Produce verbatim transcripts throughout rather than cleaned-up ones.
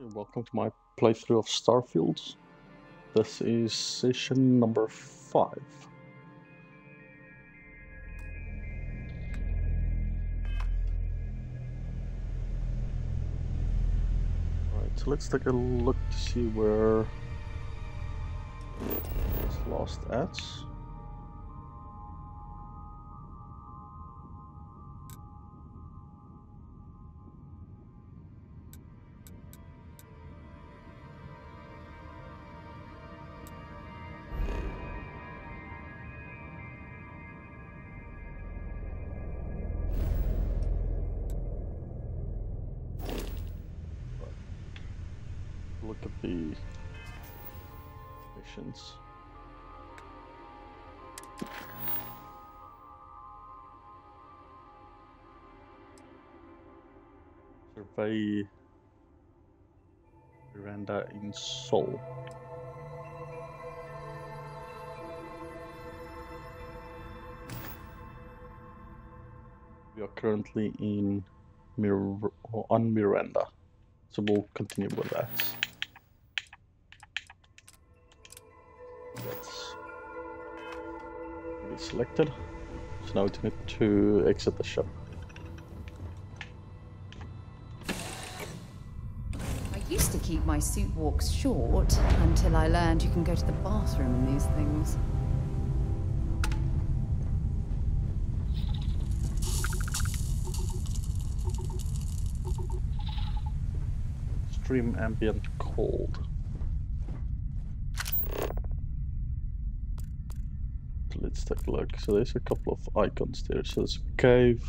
Welcome to my playthrough of Starfield. This is session number five. Alright, so let's take a look to see where it's lost at. Look at the missions. Survey Miranda in Seoul. We are currently in Mir or on Miranda, so we'll continue with that. That's already selected, so now we need to exit the ship. I used to keep my suit walks short until I learned you can go to the bathroom in these things. Extreme ambient cold. Let's take a look. So there's a couple of icons there. So there's a cave.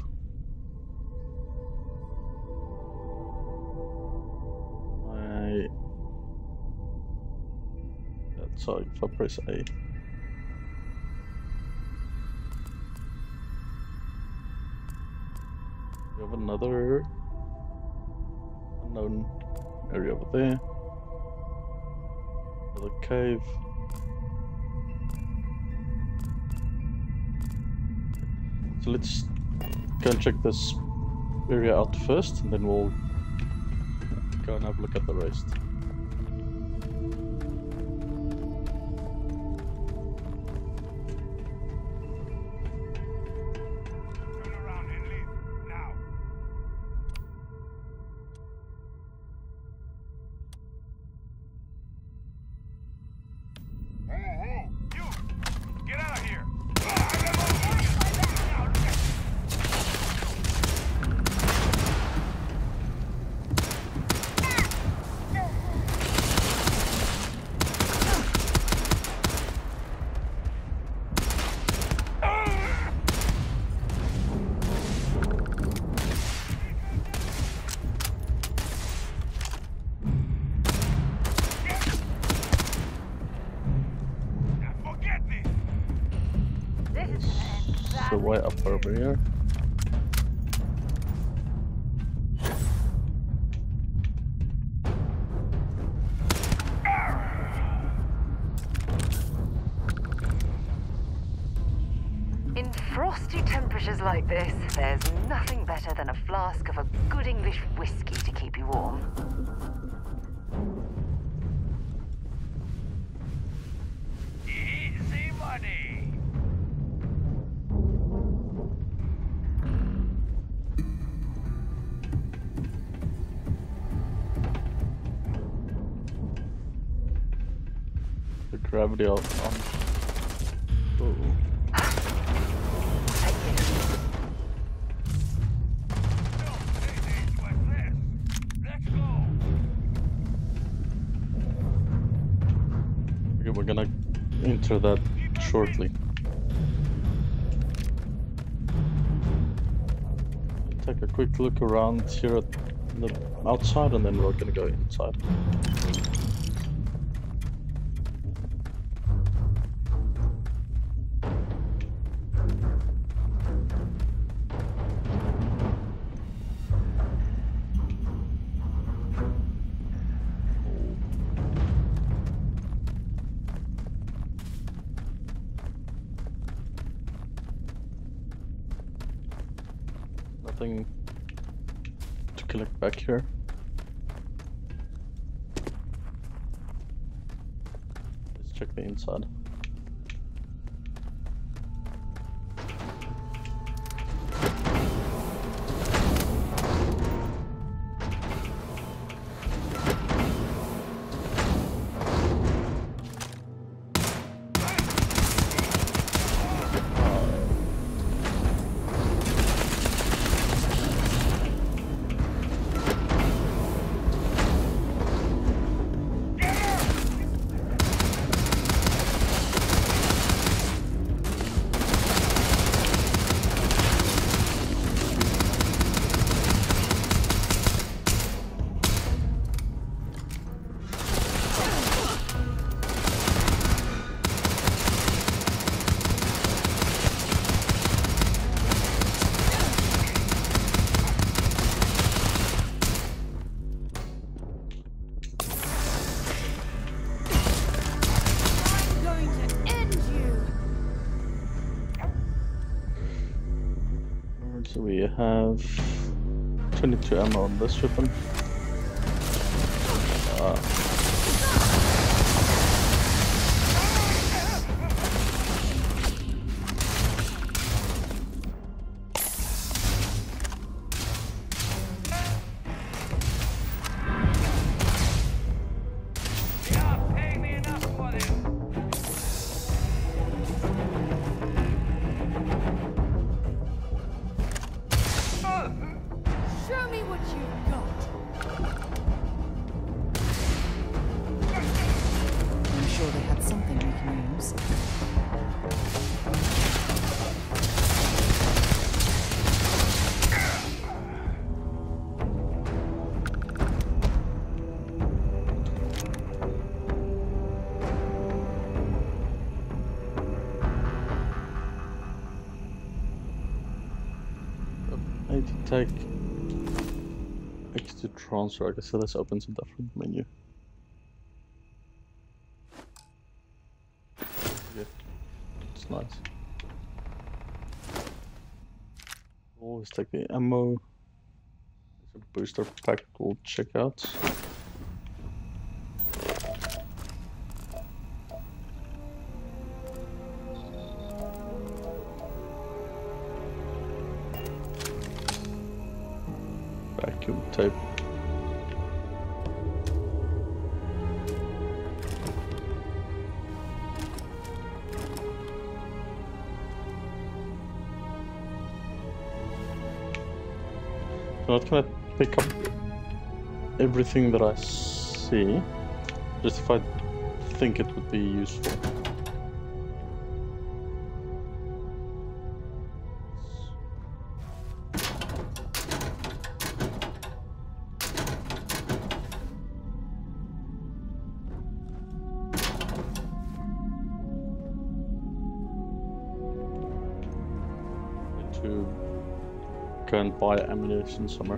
I... That's how if I press A. We have another unknown area over there. Another cave. So let's go and check this area out first, and then we'll go and have a look at the rest. Turn around and leave now. Oh, oh, you! Get out of here! So way up over here. In frosty temperatures like this, there's nothing better than a flask of a good English whiskey to keep you warm. Easy money! The gravity of on. Oh. Okay, we're gonna enter that shortly. Take a quick look around here at the outside, and then we're gonna go inside. Nothing to collect back here. check the inside. So we have twenty-two ammo on this weapon. Uh, I need to take X to transfer. I guess so this opens a different menu. Yeah, it's nice. Always take the ammo. There's a booster pack we'll check out. Vacuum tape. I'm not gonna pick up everything that I see, just if I think it would be useful. To go and buy ammunition somewhere.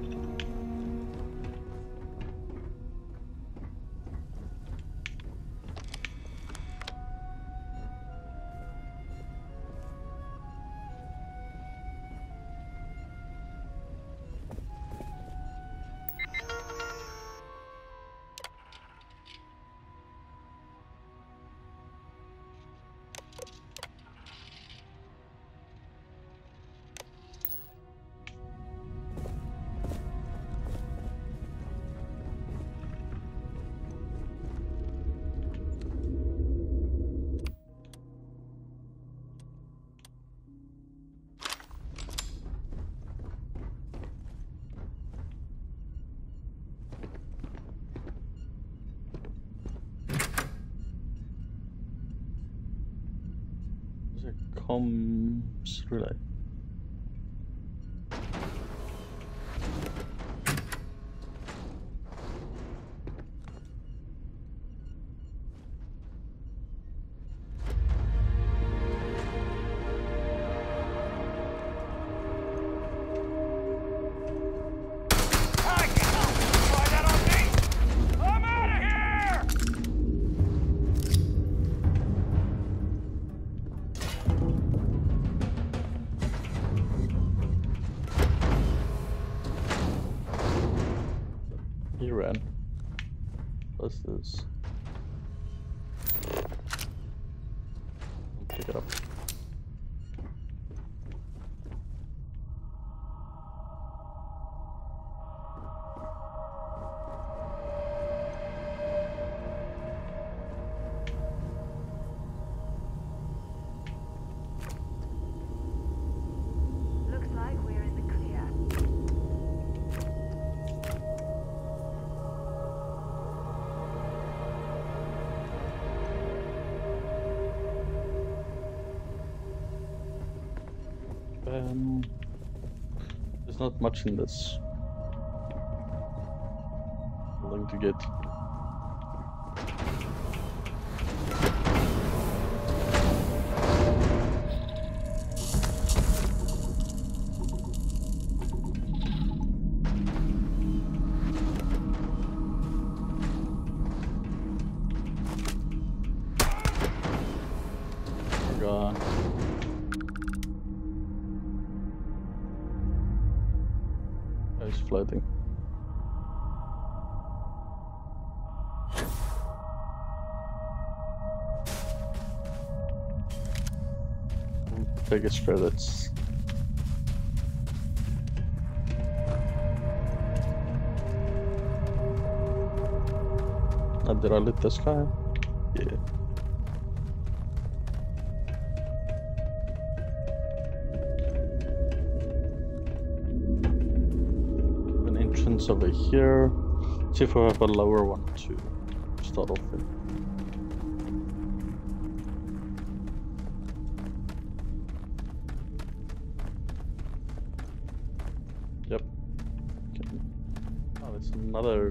Comms relay. He ran. What's this? pick it up. Looks like we're in the clear. Um, there's not much in this building to get. God. He's floating. Take his credits. Uh, did I lit this guy? Yeah. Over here. See if we have a lower one to start off with. Yep. Okay. Oh, there's another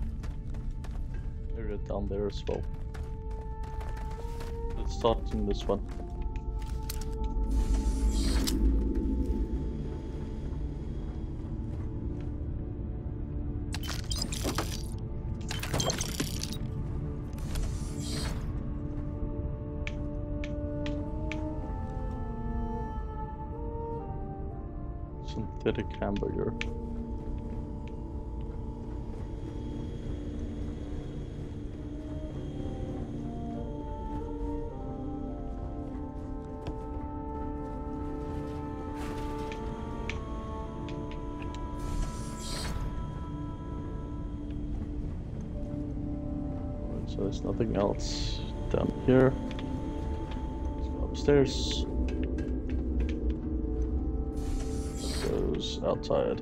area down there as well. Let's start in this one. Synthetic hamburger. Alright, so there's nothing else down here. Let's go upstairs. Outside.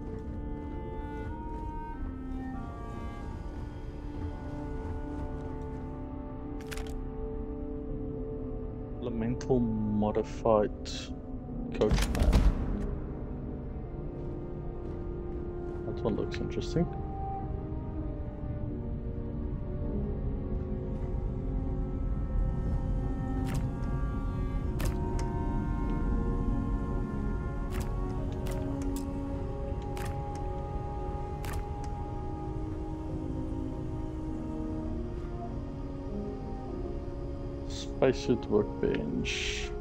Elemental modified coachman. That one looks interesting. Spacesuit workbench.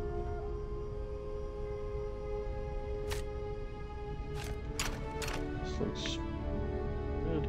This looks good.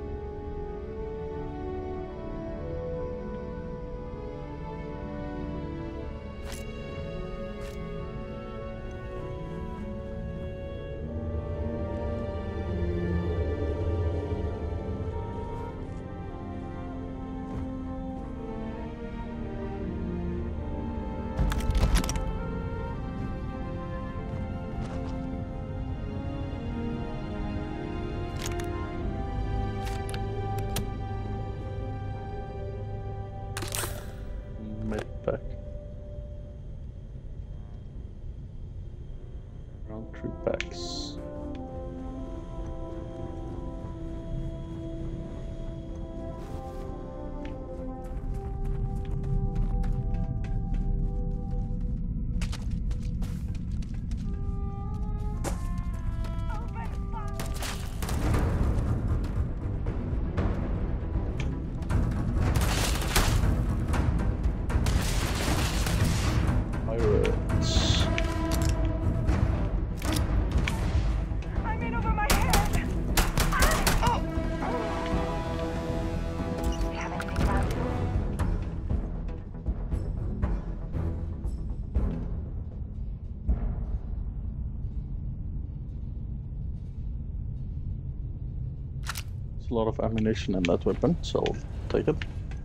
a lot of ammunition in that weapon, so I'll take it.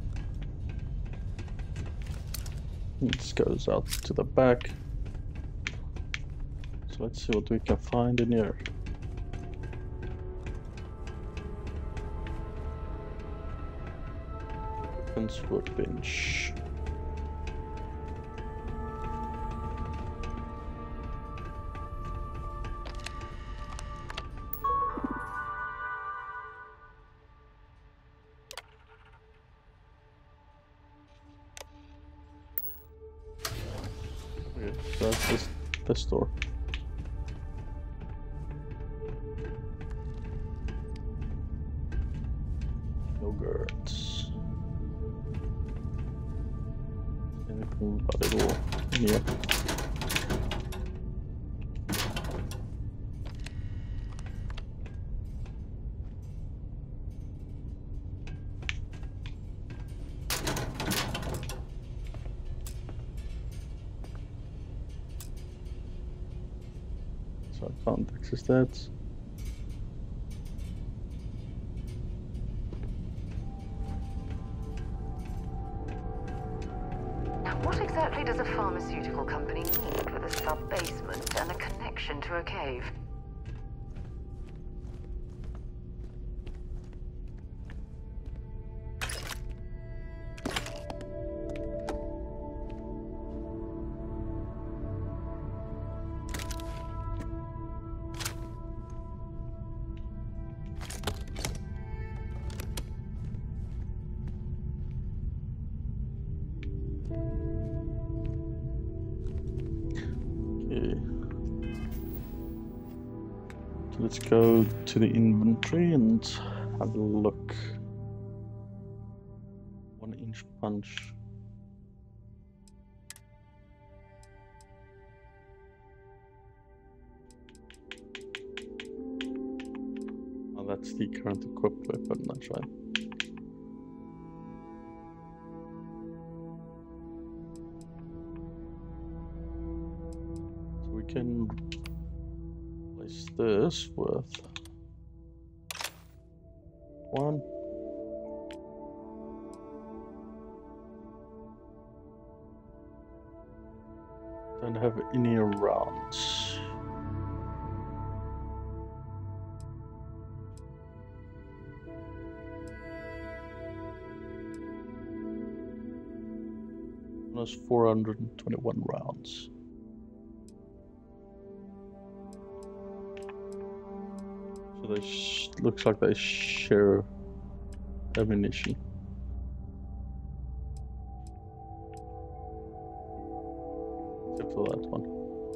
This goes out to the back. So let's see what we can find in here. Weapons workbench. Okay, that's this, this door. Yogurts. Anything but it all in here. So I can't access that. What exactly does a pharmaceutical company need with a sub-basement and a connection to a cave? Okay. So let's go to the inventory and have a look. One inch punch. Oh, that's the current equipped weapon, that's right. We can replace this with one. Don't have any rounds. That's four hundred twenty-one rounds. So they sh looks like they share ammunition. Except for that one.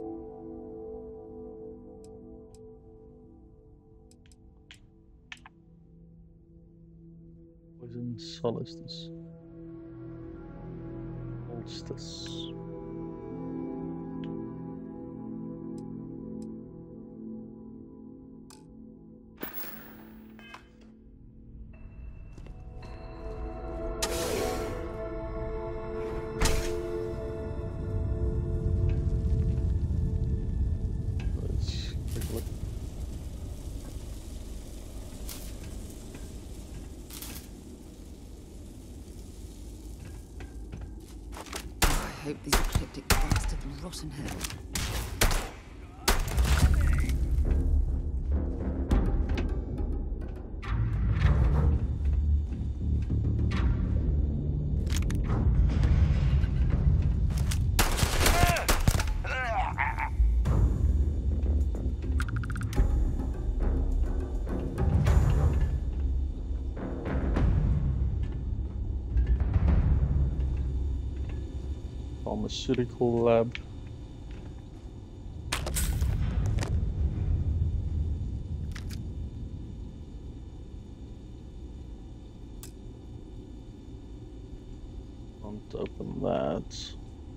Poison solstice. Solstice. I hope these ecliptic bastards rot in hell. Pharmaceutical lab. Can't open that.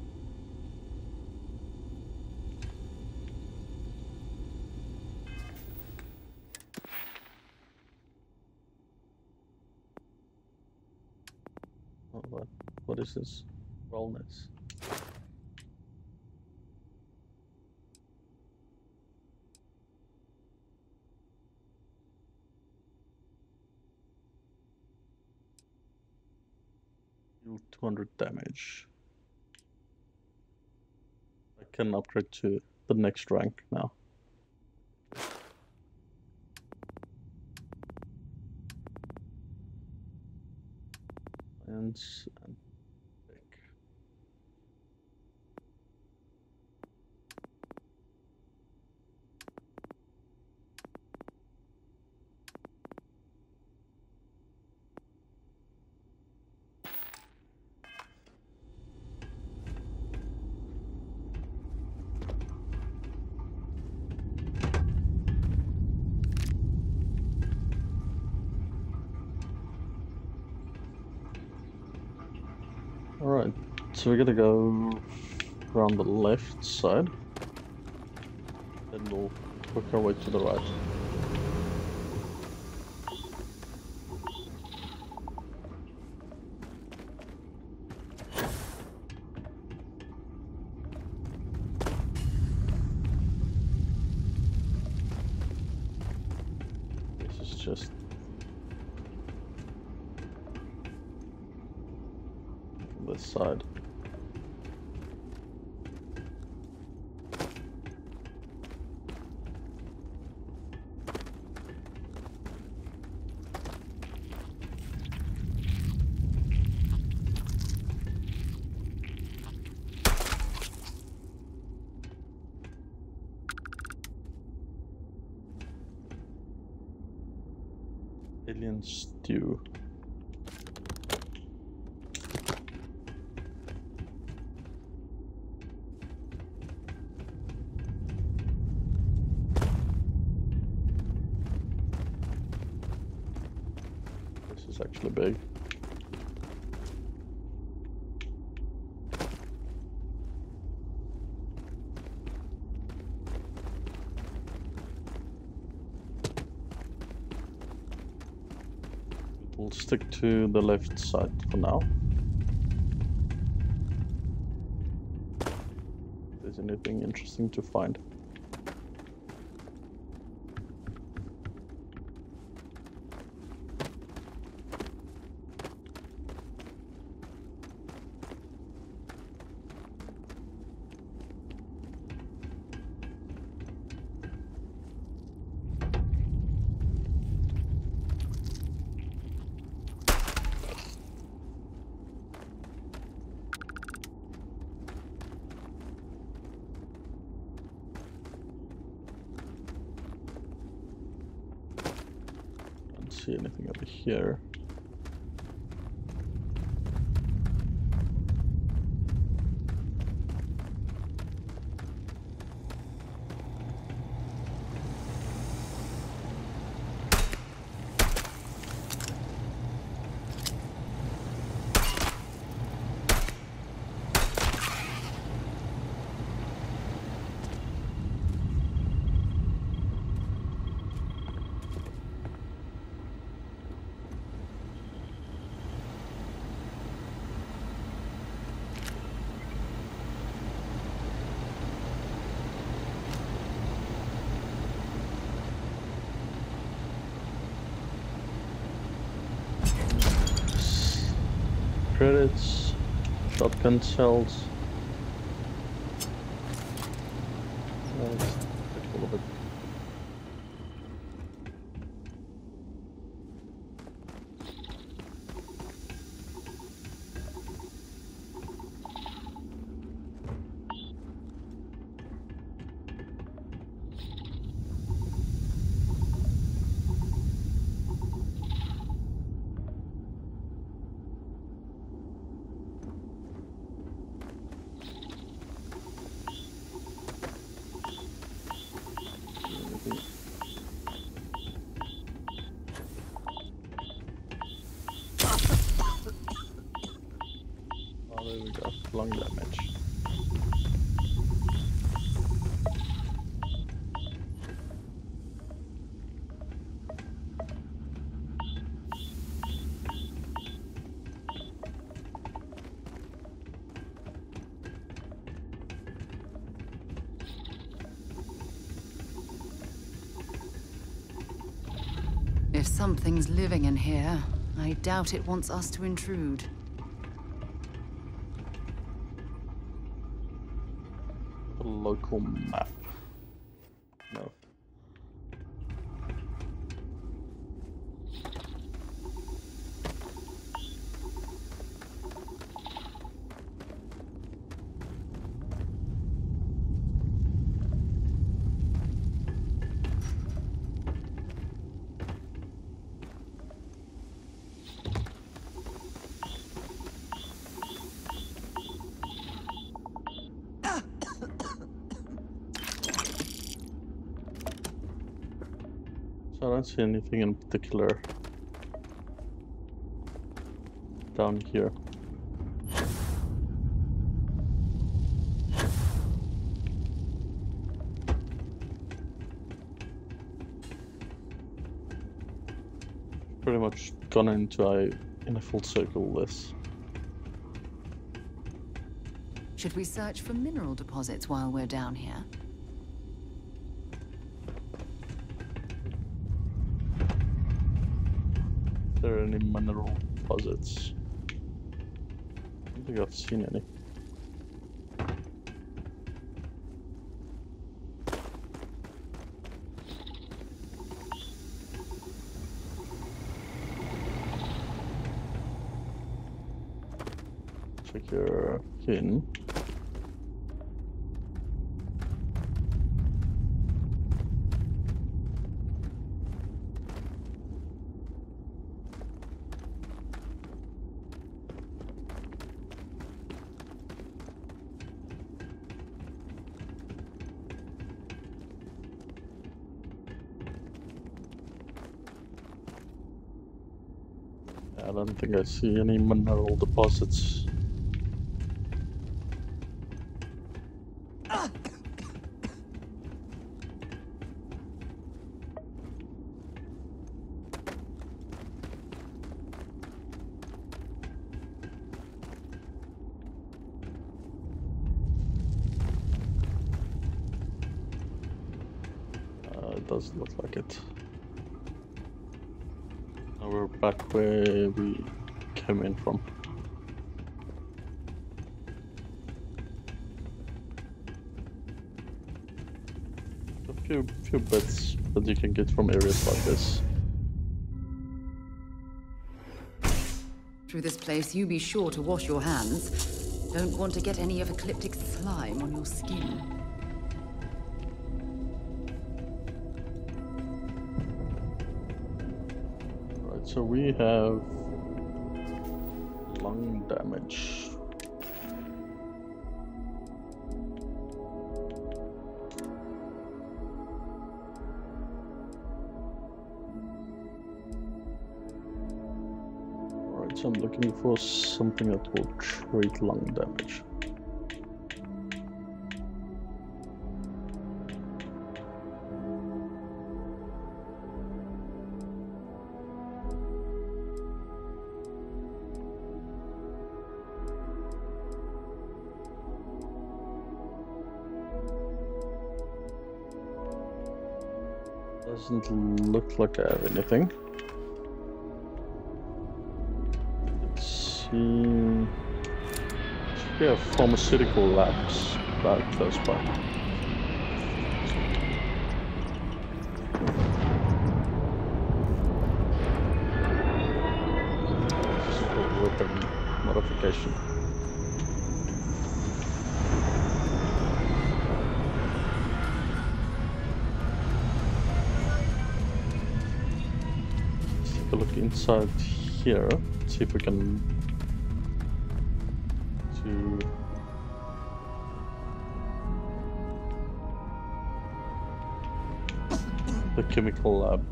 Oh, what? What is this? Wellness. Deal two hundred damage. I can upgrade to the next rank now. And, and pick. Alright, so we're gonna go around the left side, then we'll work our way to the right. This is just this side. Alien stew. This is actually big. We'll stick to the left side for now. If there's anything interesting to find. See anything over here. Credits, shotgun shells. Uh, let's take a little bit. Oh, there we go. Long damage. If something's living in here, I doubt it wants us to intrude. local map. No. I don't see anything in particular down here. Pretty much gone into a in a full circle this. Should we search for mineral deposits while we're down here? Are there any mineral deposits? I don't think I've seen any. Check your hin. I don't think I see any mineral deposits. Uh, it doesn't look like it. Now we're back where we came in from. A few, few bits that you can get from areas like this. Through this place, you be sure to wash your hands. Don't want to get any of Ecliptic slime on your skin. Right, so we have lung damage. Alright, so I'm looking for something that will treat lung damage. Doesn't look like I have anything. Let's see. We have pharmaceutical labs right close by. Super weapon modification. Look inside here, see if we can to the chemical lab.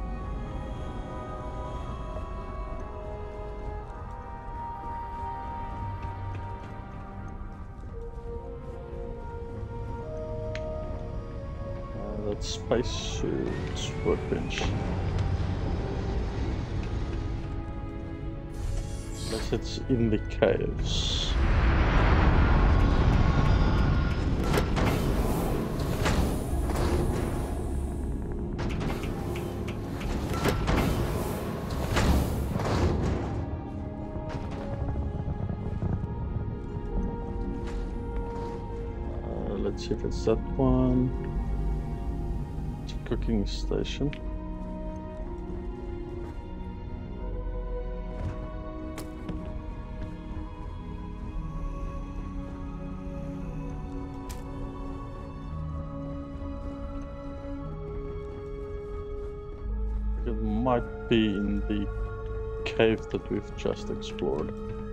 Uh, that's spacesuits workbench. Unless it's in the caves. Uh, let's see if it's that one. It's a cooking station. It might be in the cave that we've just explored.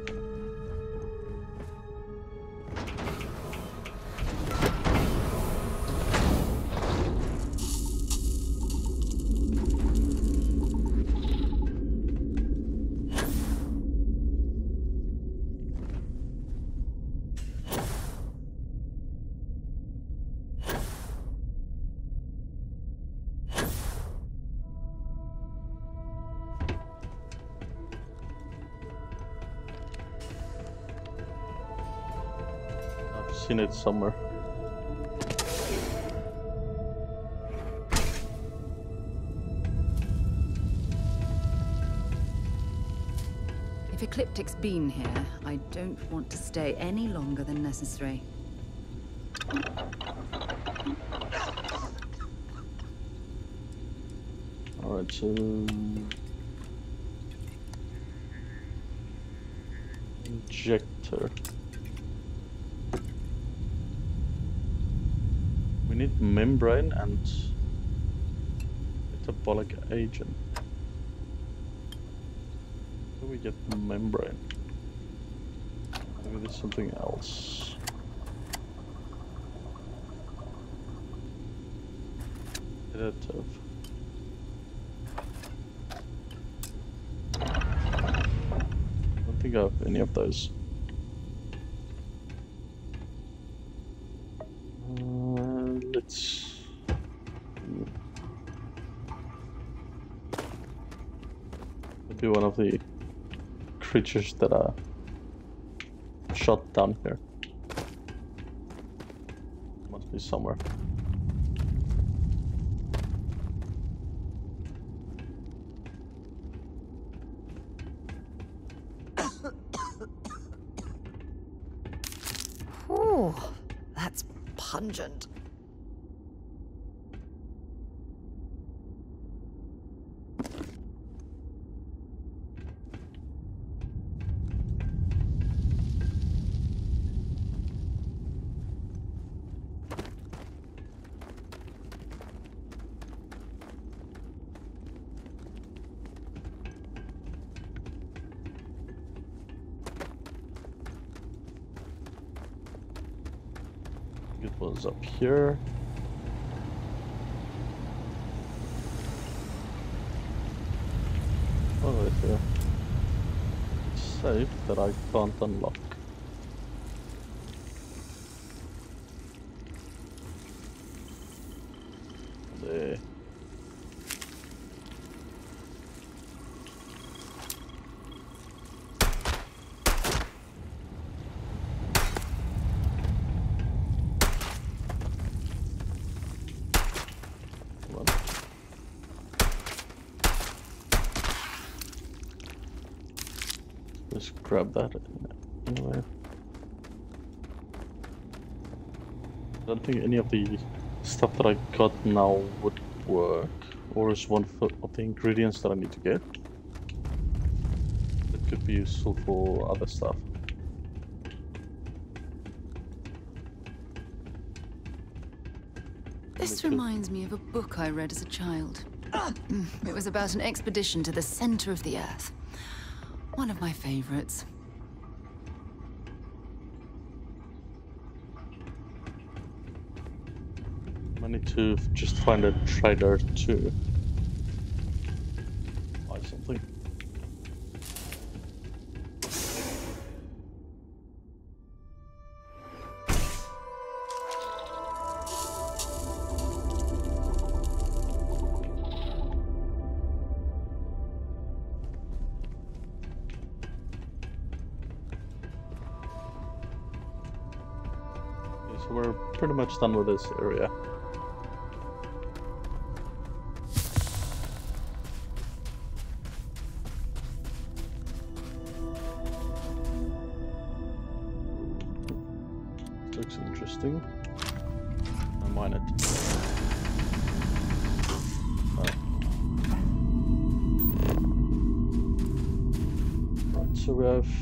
Seen it somewhere. If Ecliptic's been here, I don't want to stay any longer than necessary. Alright, so... Injector. We need membrane and metabolic agent. How do we get membrane? Maybe there's something else. Sedative. I don't think I have any of those. Let's maybe one of the creatures that are shot down here. Must be somewhere. Ooh, that's pungent. It was up here. Oh, right here. Safe that I can't unlock. There. Just grab that anyway. I don't think any of the stuff that I got now would work, or is one of the ingredients that I need to get. That could be useful for other stuff. This reminds me of a book I read as a child. It was about an expedition to the center of the Earth. One of my favorites. I need to just find a trader to buy something. So we're pretty much done with this area. Looks interesting. mine it. No. Right, so we have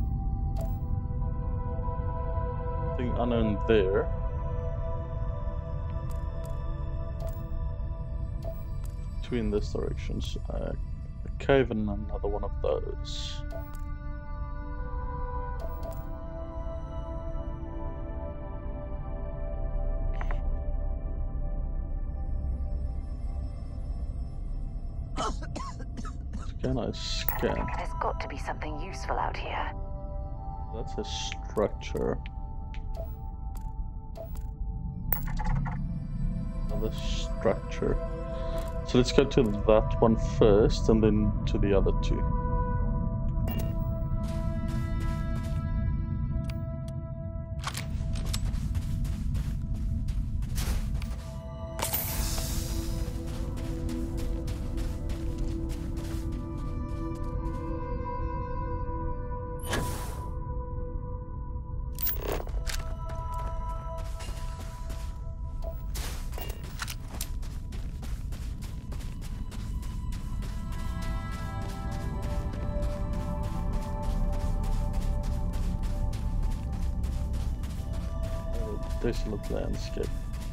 thing unknown there. Between these directions, uh, a cave and another one of those. Can I scan? There's got to be something useful out here. That's a structure. Another structure. So let's go to that one first and then to the other two. Desolate landscape.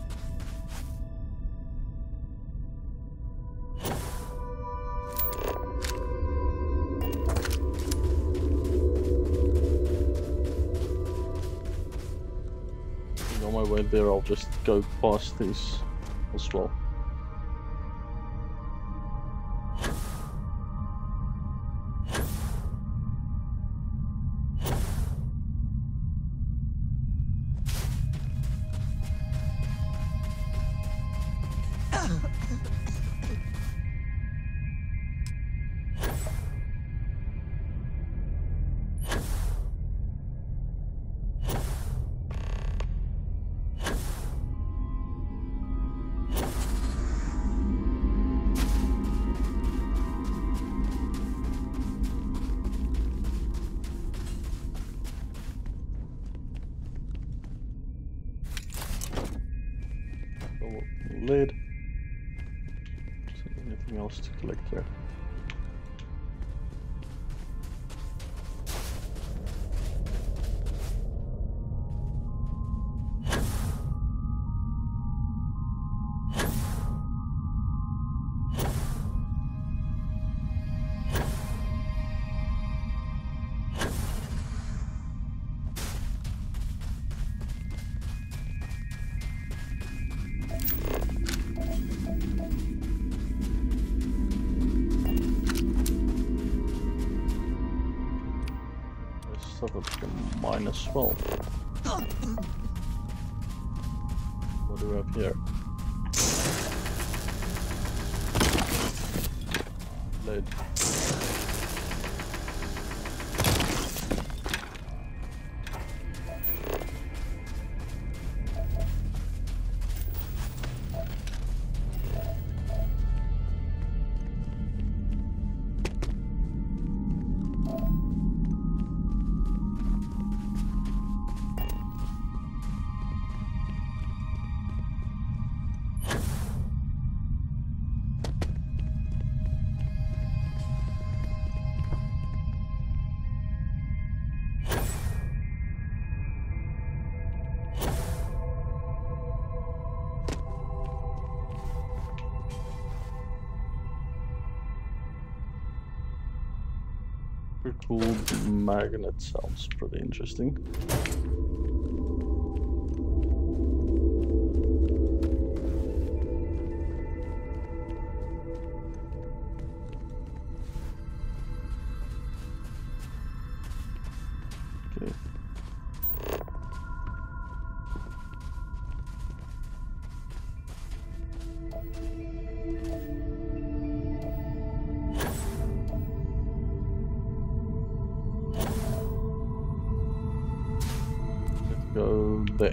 On my way there, I'll just go past these as well. Lid. Is there anything else to collect here? Stuff that we can mine as well. What do we have here? Lead. Pretty cool magnet, sounds pretty interesting. Okay. Go there.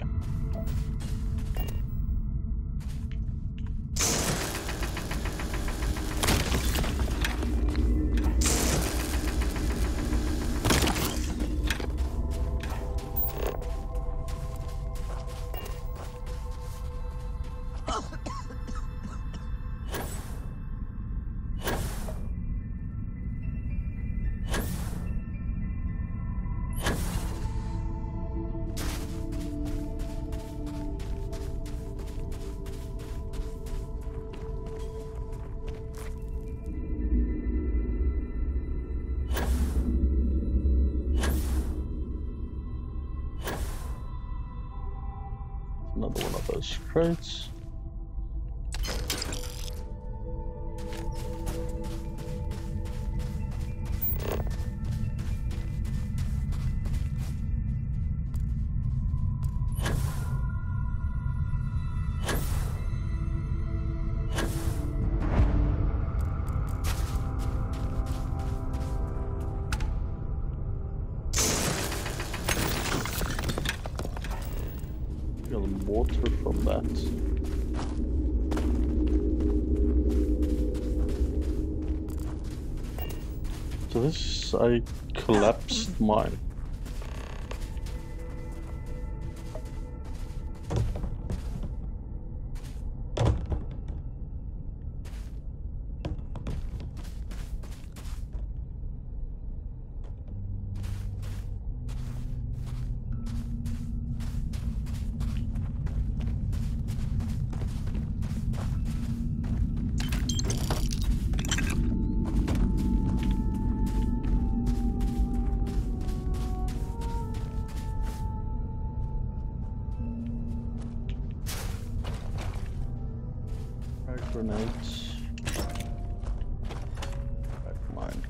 Another one of those crates. Water from that. So this is a collapsed mine. Grenades. Back mine.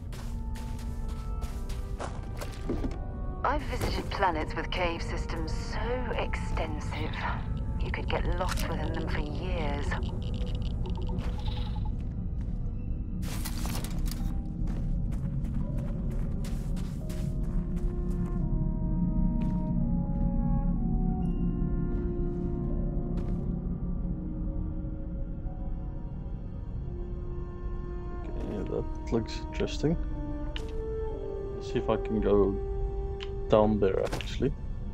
I've visited planets with cave systems so extensive, you could get lost within them for years. Looks interesting. Let's see if I can go down there actually.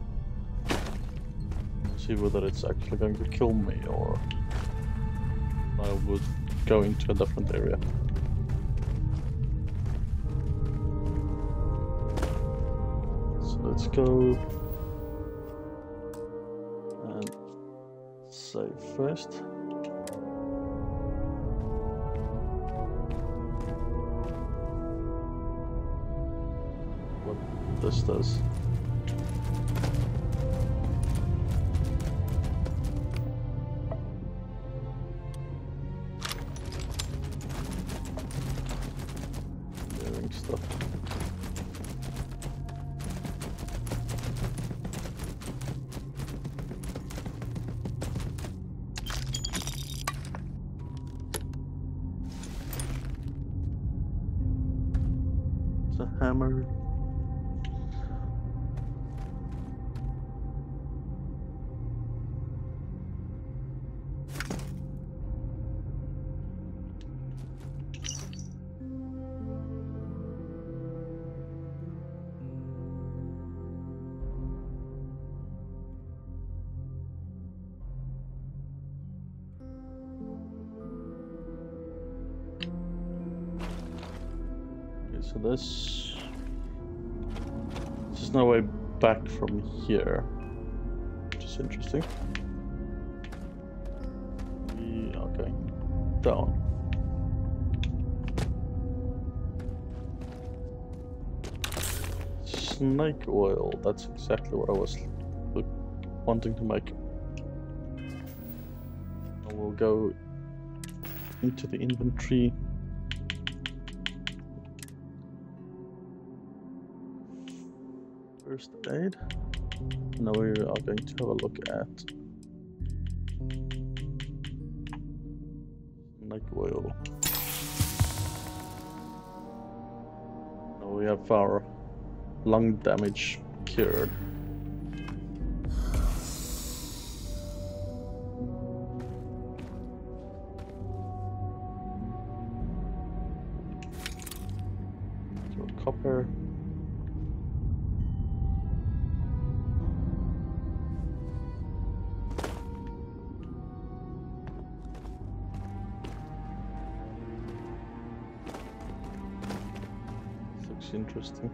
See whether it's actually going to kill me or I would go into a different area. So let's go and save first. This does. Doing stuff. It's a hammer. So this, there's no way back from here, which is interesting. We are going down. Snake oil, that's exactly what I was wanting to make. I will go into the inventory. First aid. Now we are going to have a look at snake oil. Now we have our lung damage cured. So copper. Interesting.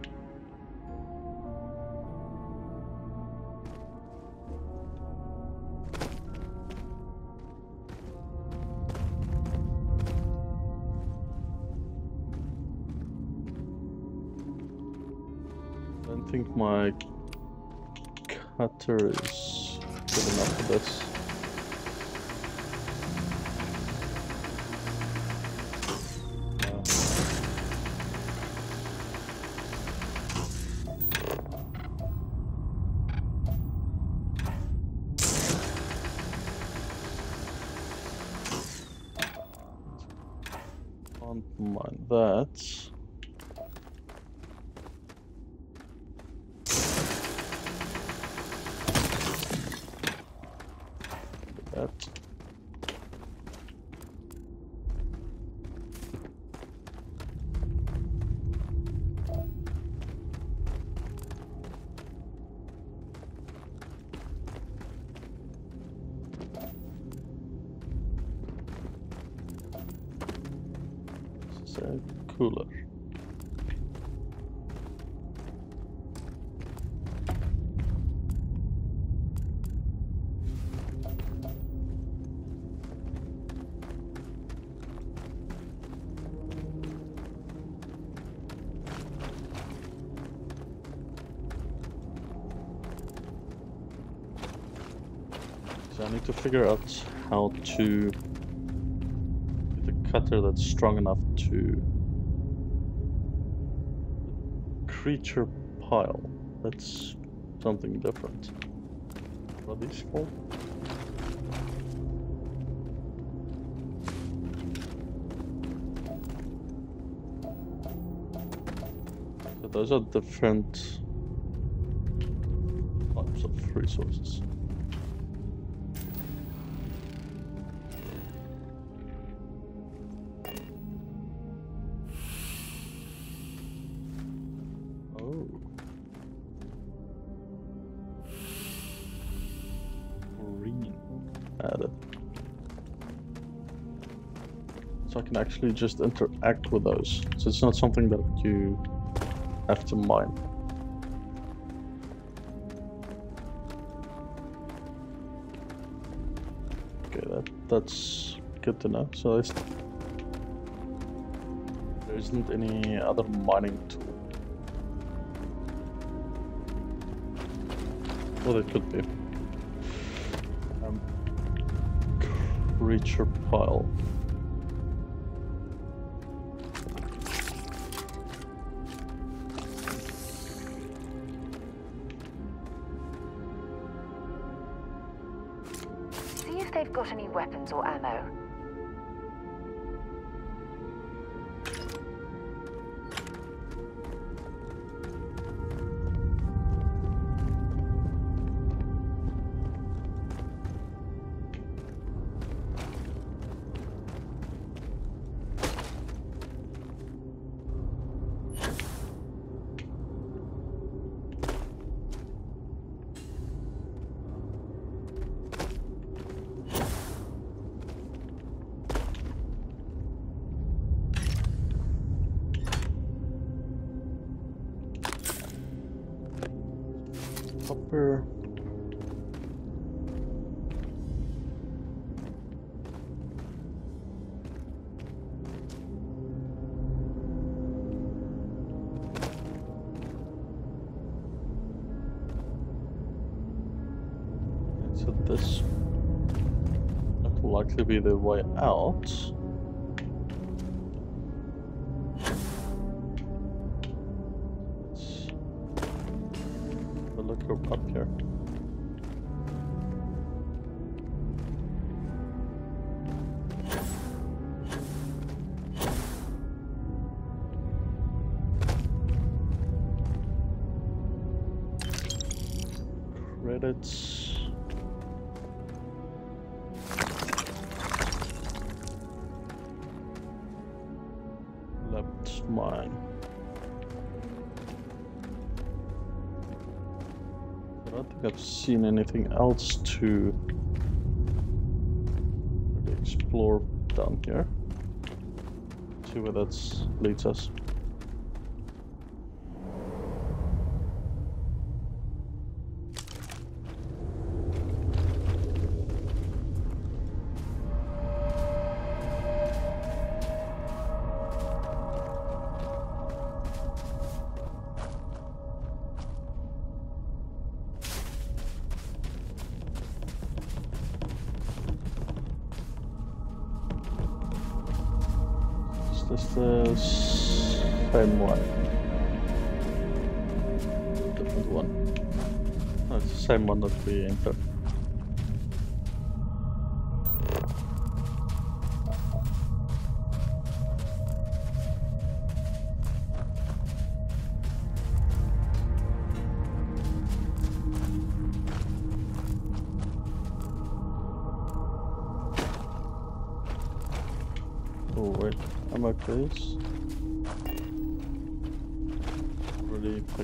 I don't think my cutter is good enough for this. that. That. This is a cooler. So I need to figure out how to get a cutter that's strong enough to creature pile. That's something different. What are these called? So those are different types of resources. Added. So I can actually just interact with those. So it's not something that you have to mine. Okay, that that's good to know. So there's, there isn't any other mining tool. Well, it could be. Um, creature pile. See if they've got any weapons or ammo. Copper. So this will likely be the way out. Look up here. Credits. Left mine. I don't think I've seen anything else to really explore down here. See where that leads us. Is the same one? Different one. No, it's the same one that we entered. Mark this. Really quick.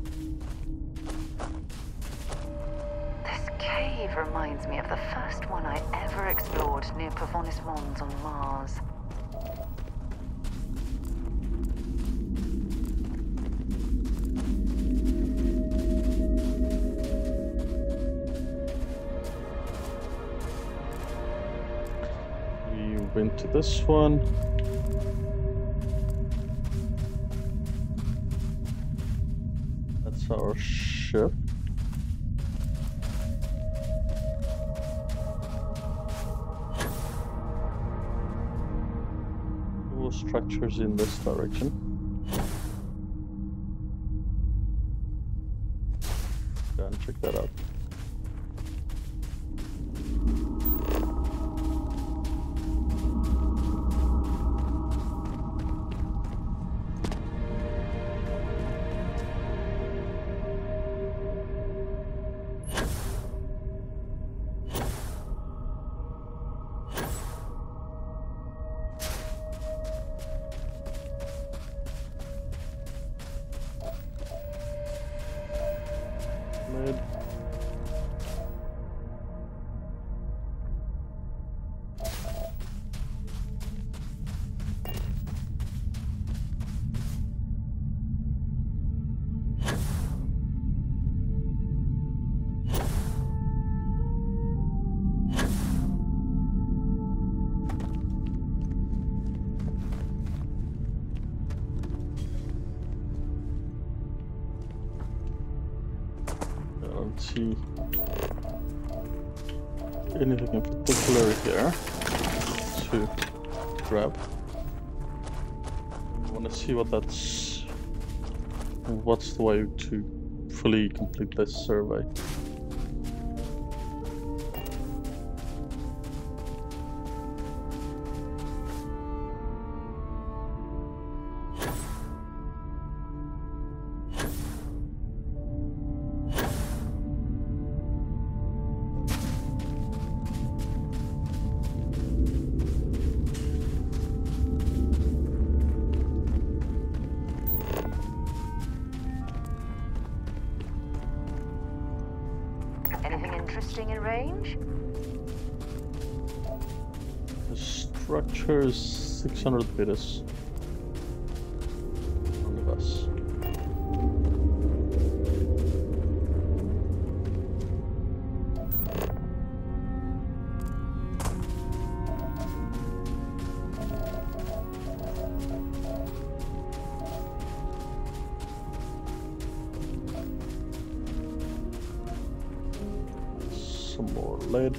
This cave reminds me of the first one I ever explored near Pavonis Mons on Mars. We went to this one. That's our ship. More structures in this direction. Go and check that out. Mid. Let's see anything in particular here to grab. I want to see what that's. What's the way to fully complete this survey? Anything interesting in range? The structure is six hundred meters on the bus. Some more lead.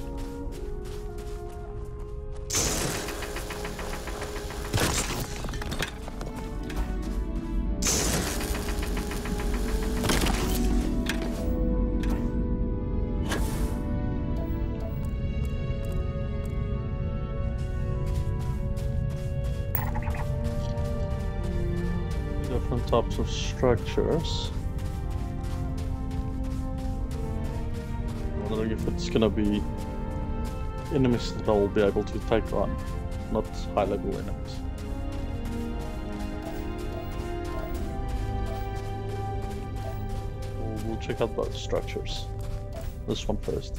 Different types of structures. Wondering if it's gonna be enemies that I'll be able to take on, not high level enemies. We'll, we'll check out both structures. This one first.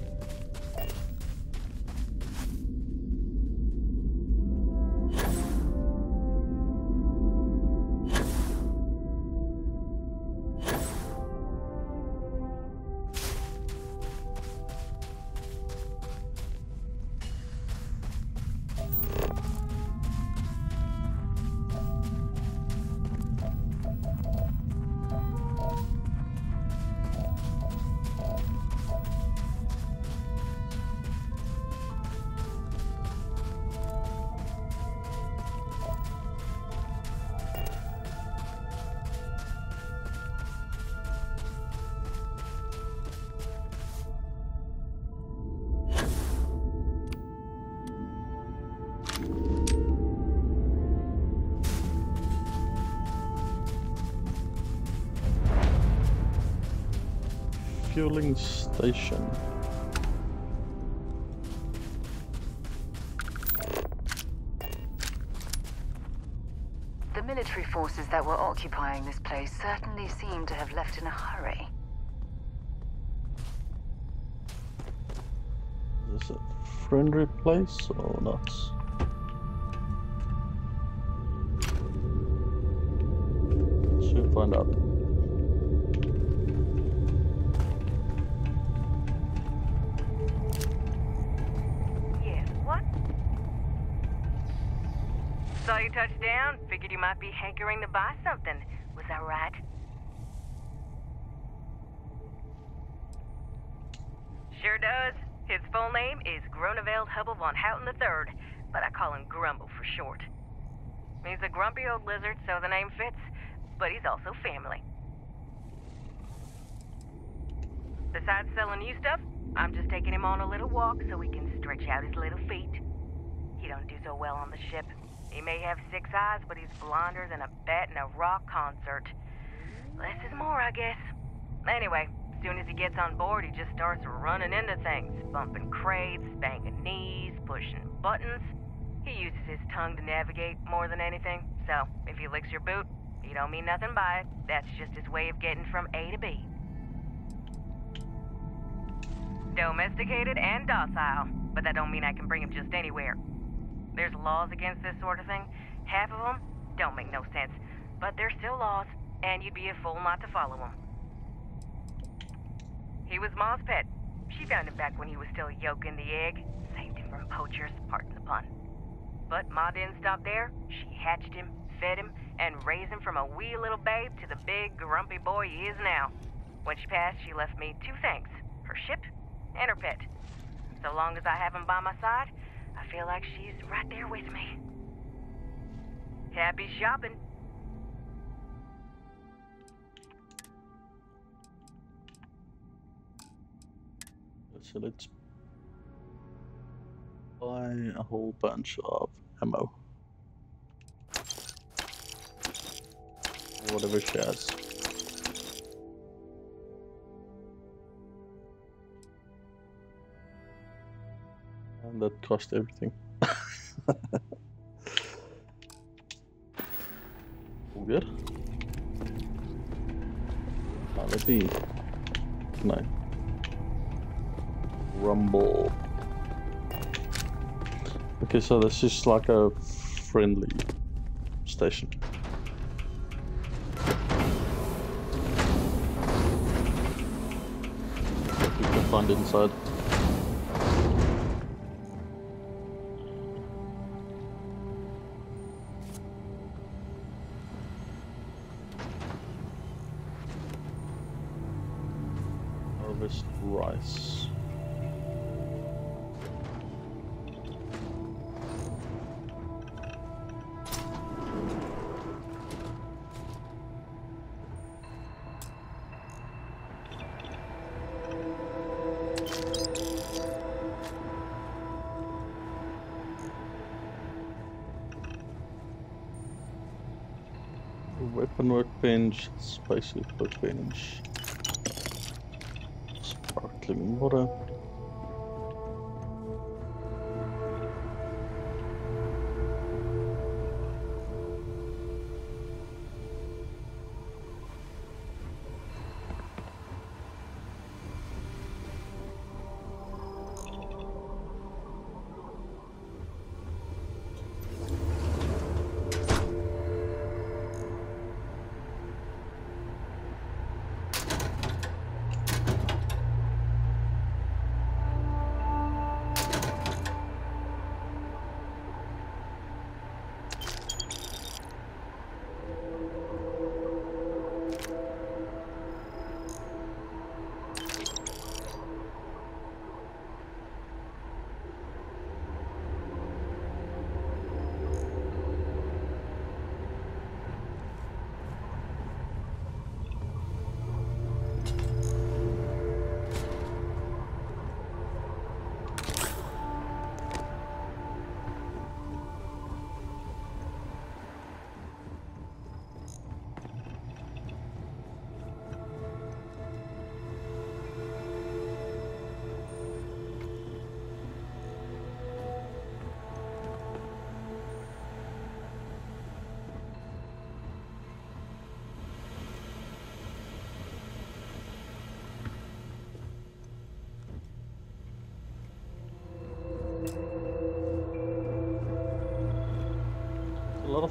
Fueling station. forces that were occupying this place certainly seem to have left in a hurry. Is this a friendly place or not? Should find out. Yes, what? Saw you touch down. Figured you might be hankering to buy something. Was that right? Sure does. His full name is Groneveld Hubble von Houten the Third, but I call him Grumble for short. He's a grumpy old lizard, so the name fits, but he's also family. Besides selling you stuff, I'm just taking him on a little walk so he can stretch out his little feet. He don't do so well on the ship. He may have six eyes, but he's blonder than a bat in a rock concert. Less is more, I guess. Anyway, as soon as he gets on board, he just starts running into things, bumping crates, banging knees, pushing buttons. He uses his tongue to navigate more than anything, so if he licks your boot, he don't mean nothing by it. That's just his way of getting from A to B. Domesticated and docile, but that don't mean I can bring him just anywhere. There's laws against this sort of thing. Half of them don't make no sense, but they're still laws, and you'd be a fool not to follow them. He was Ma's pet. She found him back when he was still yolking the egg. Saved him from poachers, pardon the pun. But Ma didn't stop there. She hatched him, fed him, and raised him from a wee little babe to the big, grumpy boy he is now. When she passed, she left me two things. Her ship and her pet. So long as I have him by my side, I feel like she's right there with me. Happy shopping. So let's buy a whole bunch of ammo. Whatever she has. And that cost everything. All good. Now let's see. Can I rumble? Okay, so this is like a friendly station. What we can find inside. Harvest rice. Weapon workbench, spicy workbench, sparkling water.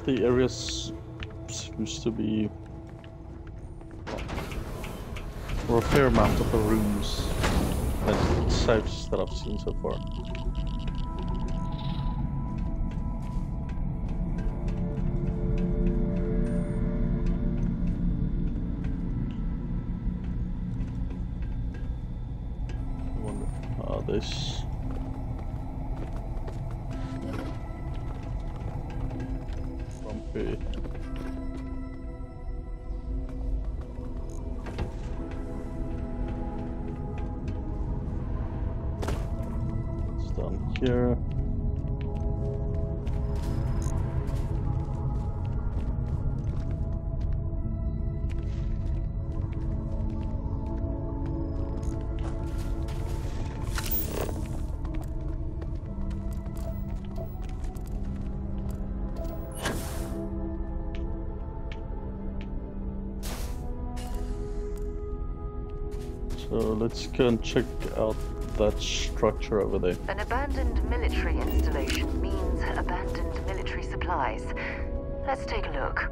the area seems to be or a fair amount of the rooms and safes that I've seen so far. I wonder how this. Bumpy. Down here. So let's go and check out that structure over there. An abandoned military installation means abandoned military supplies. Let's take a look.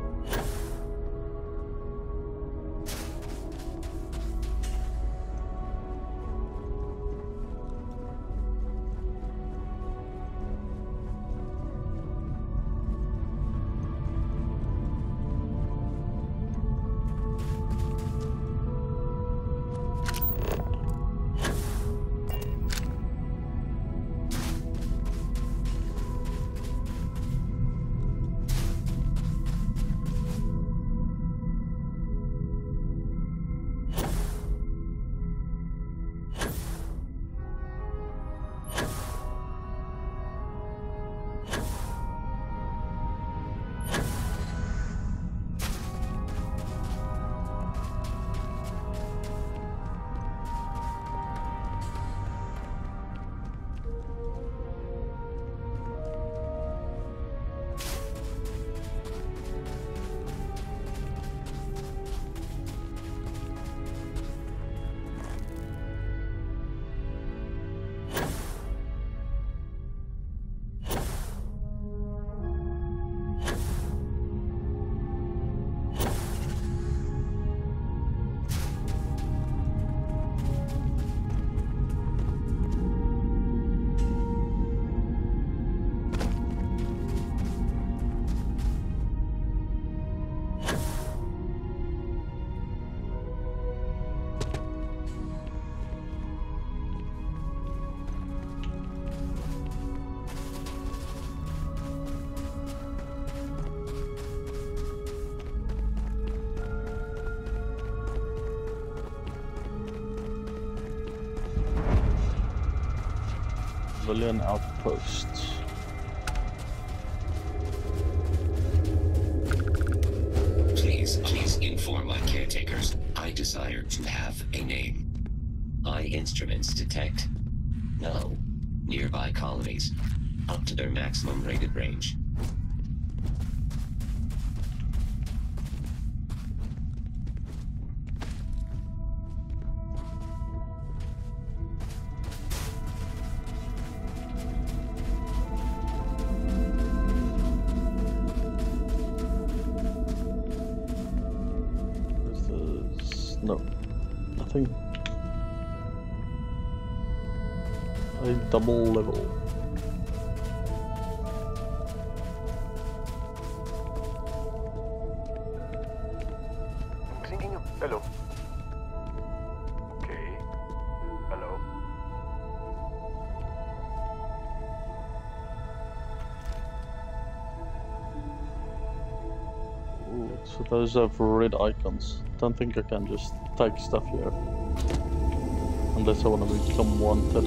Civilian outpost. Please, please inform my caretakers. I desire to have a name. I instruments detect. No. Nearby colonies. Up to their maximum rated range. No, nothing. A double level. I'm thinking of... Hello. Okay. Hello. Ooh, so those have red icons. Don't think I can just take stuff here. Unless I want to become wanted.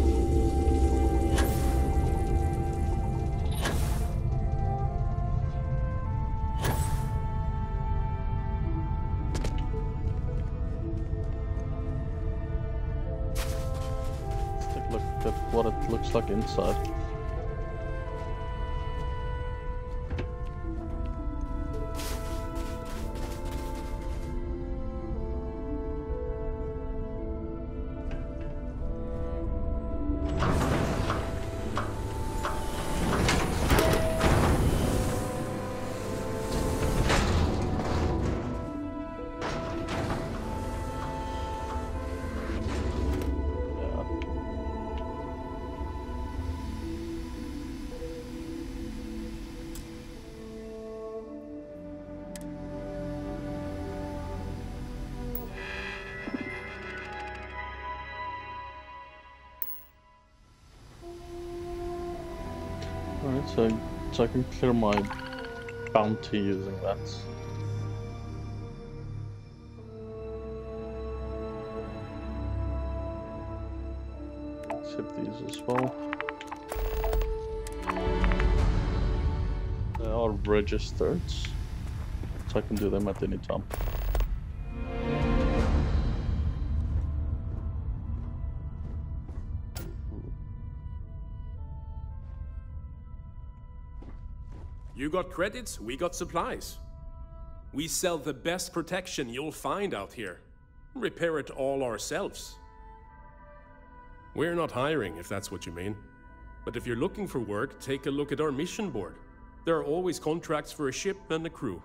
Let's take a look at what it looks like inside. So, so I can clear my bounty using that. Let's hit these as well. They are registered, so I can do them at any time. You got credits, we got supplies. We sell the best protection you'll find out here. Repair it all ourselves. We're not hiring, if that's what you mean. But if you're looking for work, take a look at our mission board. There are always contracts for a ship and a crew.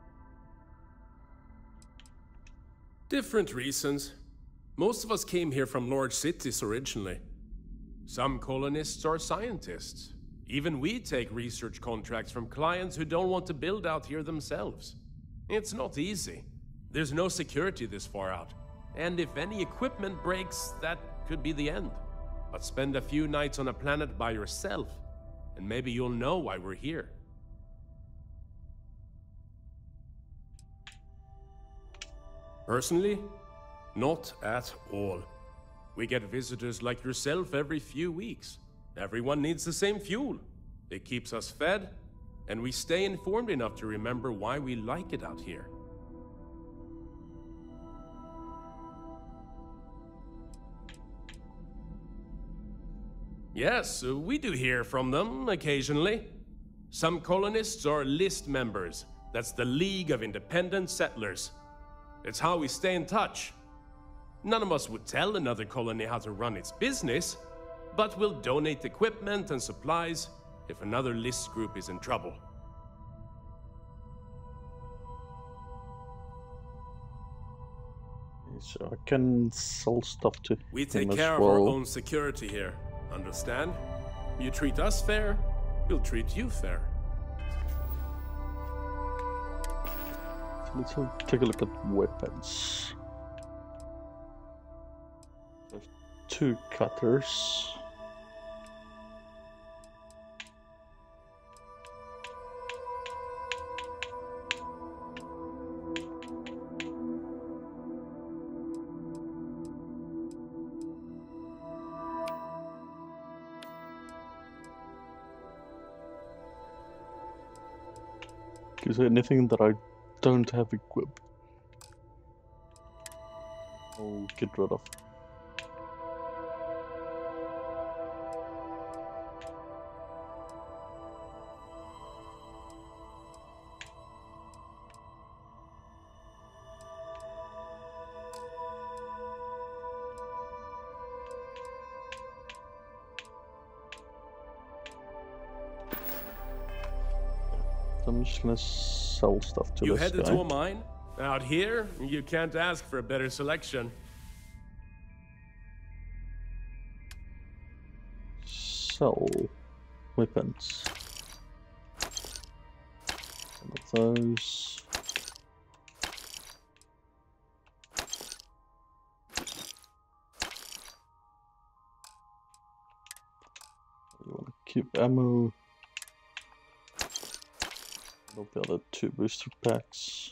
Different reasons. Most of us came here from large cities originally. Some colonists are scientists. Even we take research contracts from clients who don't want to build out here themselves. It's not easy. There's no security this far out. And if any equipment breaks, that could be the end. But spend a few nights on a planet by yourself, and maybe you'll know why we're here. Personally, not at all. We get visitors like yourself every few weeks. Everyone needs the same fuel. It keeps us fed, and we stay informed enough to remember why we like it out here. Yes, we do hear from them occasionally. Some colonists are list members. That's the League of Independent Settlers. It's how we stay in touch. None of us would tell another colony how to run its business, but we'll donate equipment and supplies if another list group is in trouble. So I can sell stuff to We take him care as of our well. own security here, understand? You treat us fair, we'll treat you fair. So let's have- take a look at weapons. There's two cutters. Is there anything that I don't have equipped? I'll get rid of. I'm just gonna sell stuff to You this headed guy. to a mine? Out here, you can't ask for a better selection. Sell weapons. Some of those. You want to keep ammo. Of the other two booster packs.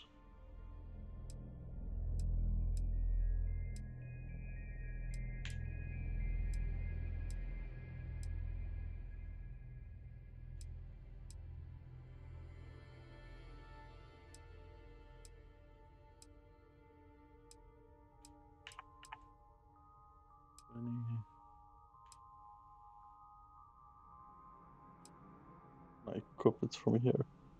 I equip it from here.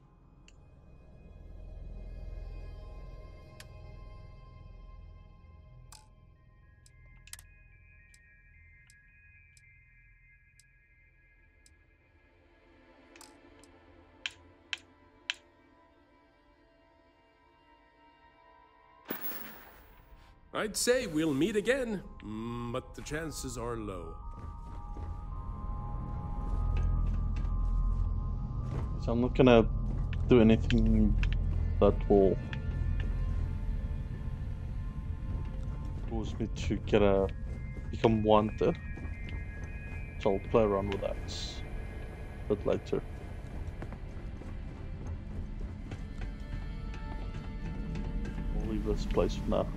I'd say we'll meet again, mm, but the chances are low. So I'm not gonna do anything that will cause me to get a become wanted. So I'll play around with that a bit later. leave this place for now.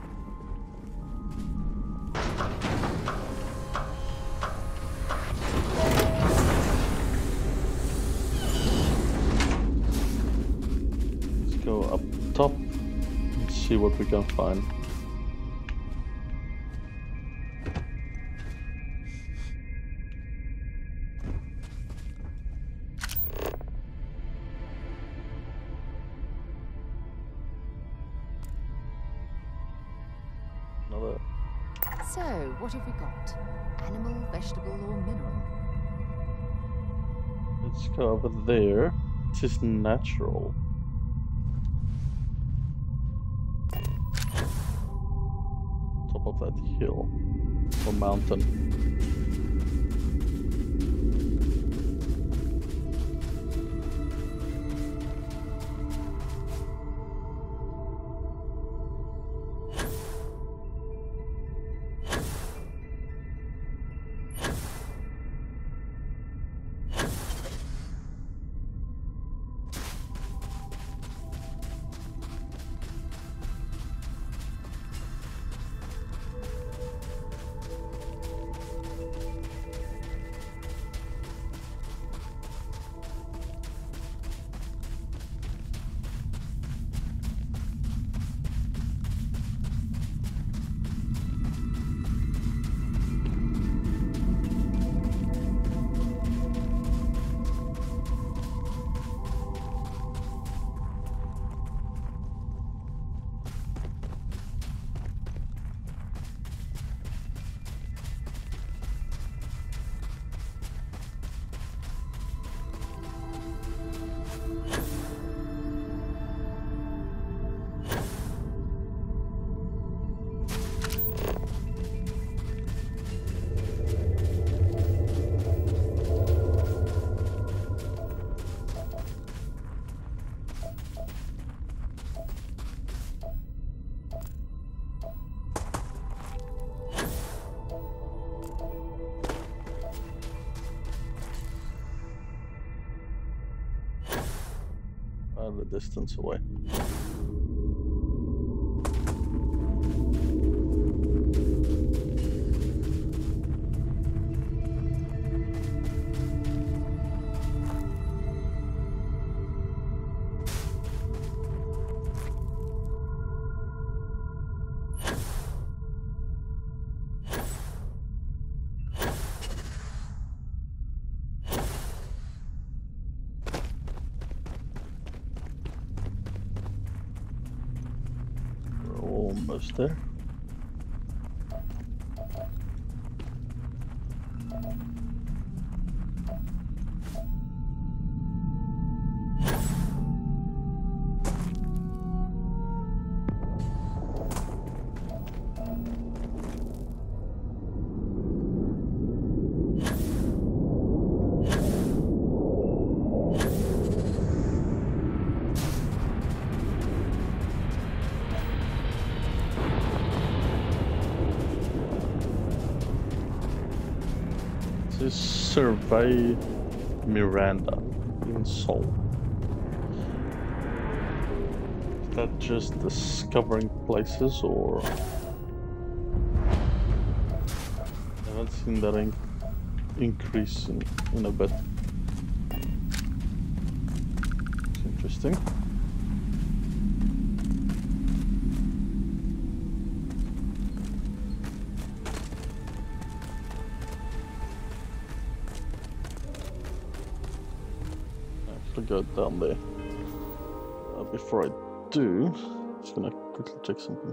Let's go up top and see what we can find. Another. So, what have we got? Animal, vegetable, or mineral? Let's go over there. It is natural. Top of that hill or mountain. A distance away. Almost there. This is Survey Miranda in Seoul. Is that just discovering places, or I haven't seen that in increase in, in a bit. It's interesting. Go down there. Uh, before I do, I'm just gonna quickly check something.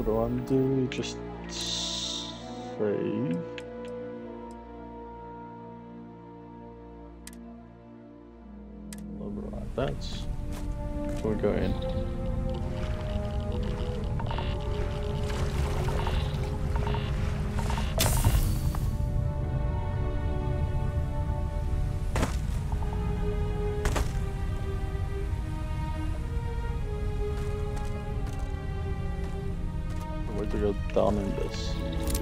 do I do? Just save. Override that. Before we go in. Way to go down in this.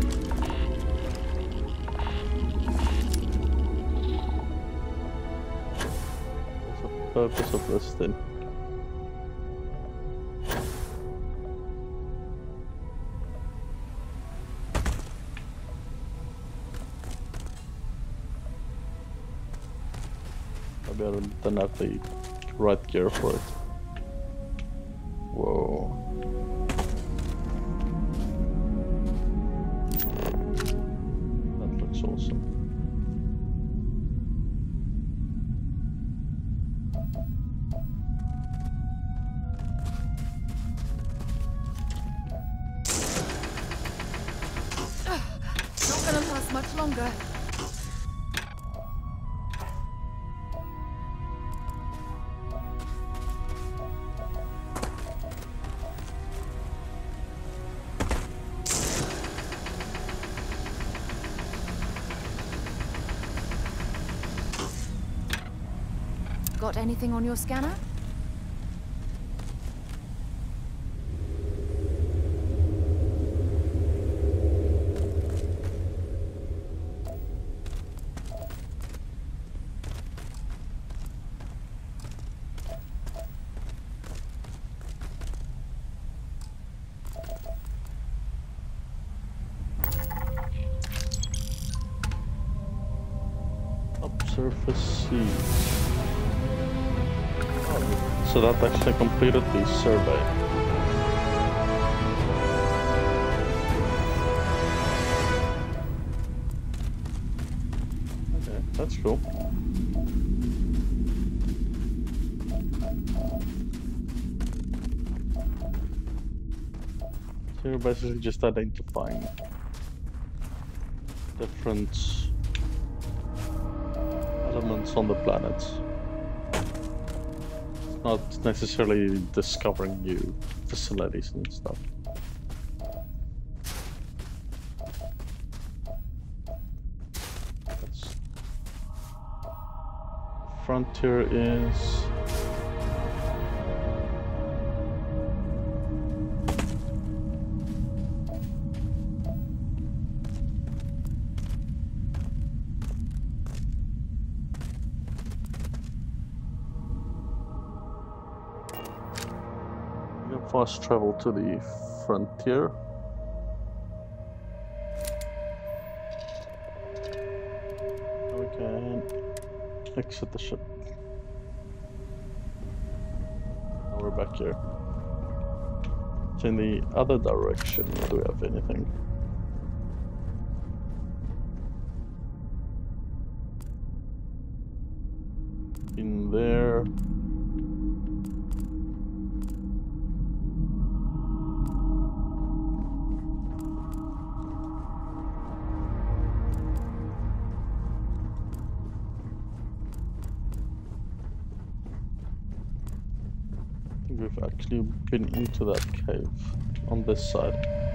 What's the purpose of this thing? Maybe I don't have the right gear for it. Whoa. Awesome. Not gonna last much longer. Got anything on your scanner? Subsurface sea. So that actually completed the survey. Okay, that's cool. So you're basically just identifying different elements on the planet. Not necessarily discovering new facilities and stuff. That's... Frontier is... fast travel to the frontier. We can exit the ship. Now we're back here. So in the other direction, do we have anything? In there. We've actually been into that cave on this side.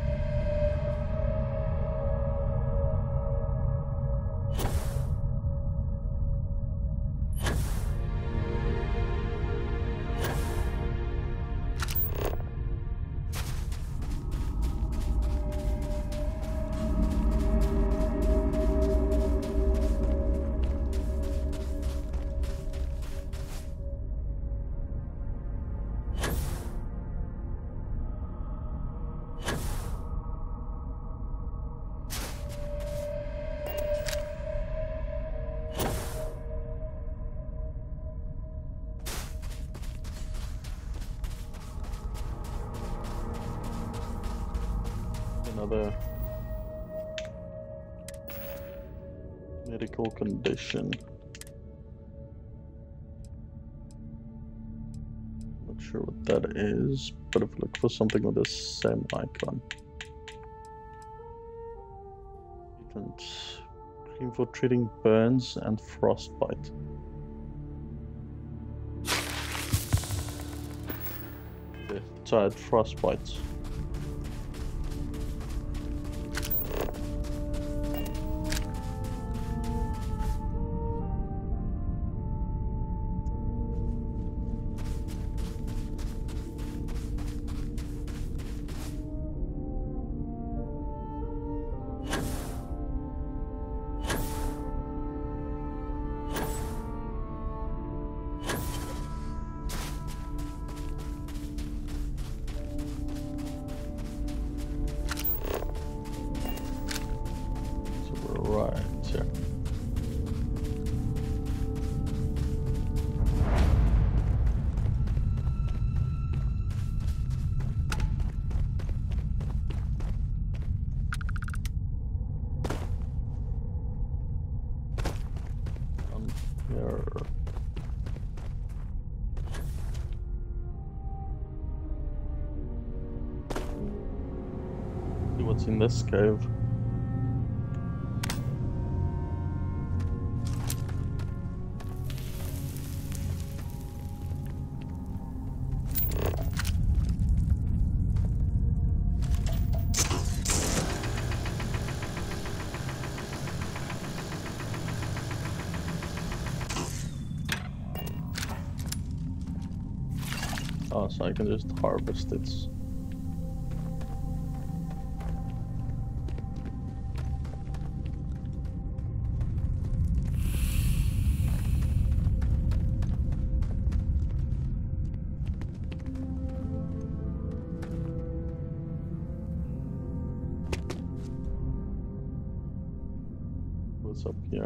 Another medical condition. Not sure what that is, but if we look for something with the same icon. Cream for treating burns and frostbite. Okay, tried frostbite. Right here. Um, here. See what's in this cave. Oh, so I can just harvest it. What's up here?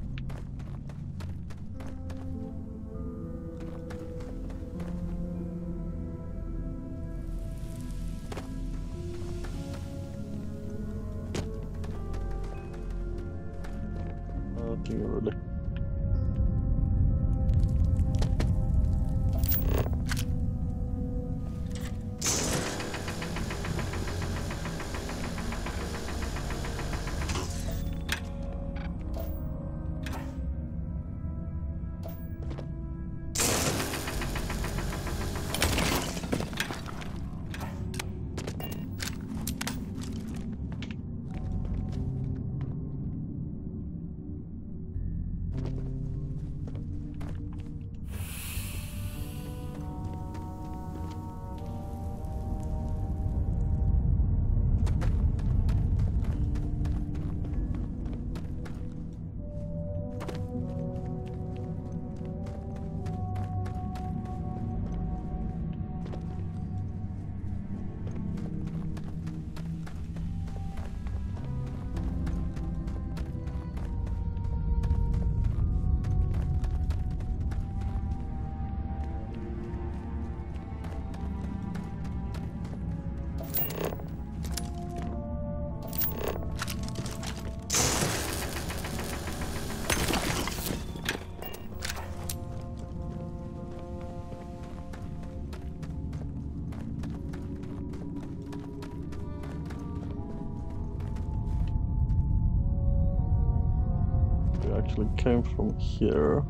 Nothing really. Actually came from here.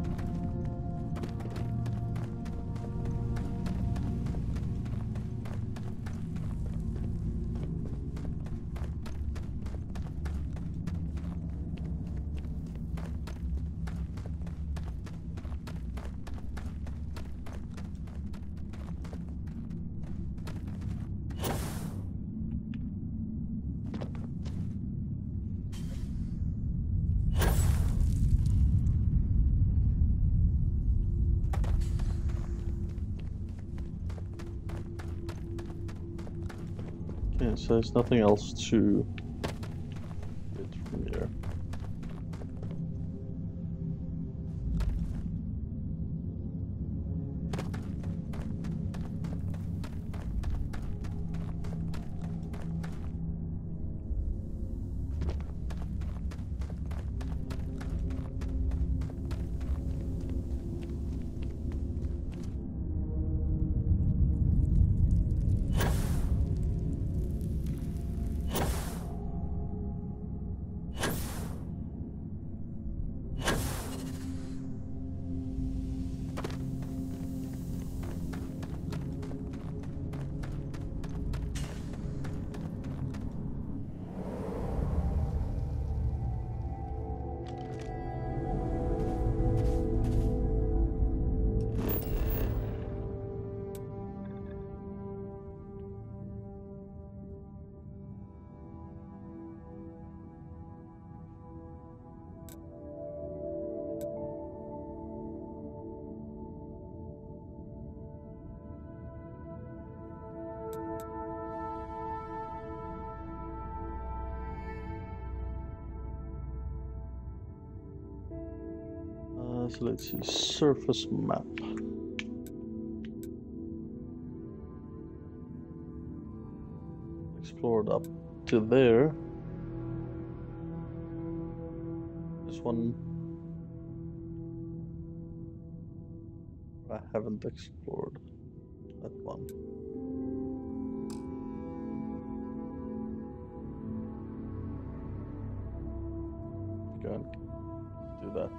Okay, so there's nothing else to get from here. Uh, so let's see, surface map. Explored up to there. This one I haven't explored. That one. Go and do that.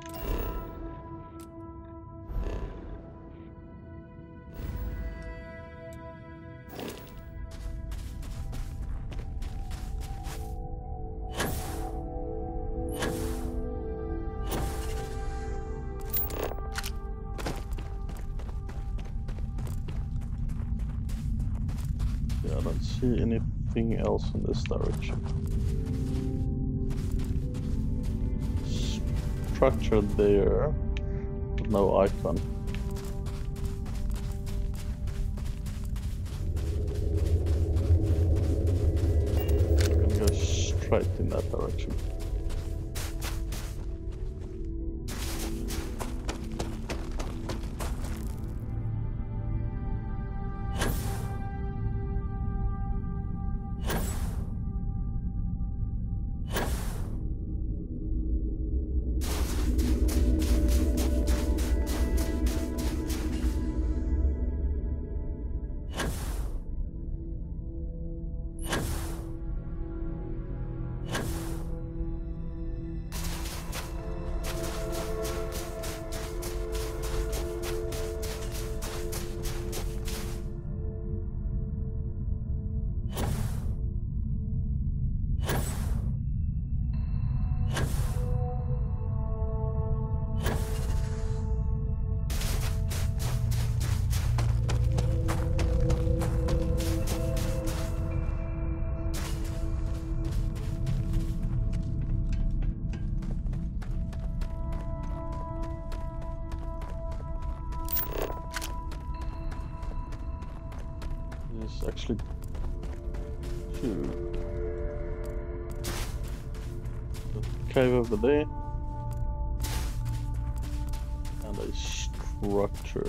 Yeah, I don't see anything else in this direction. Structure there, but no icon. We're gonna go straight in that direction. There's actually two. The cave over there and a structure.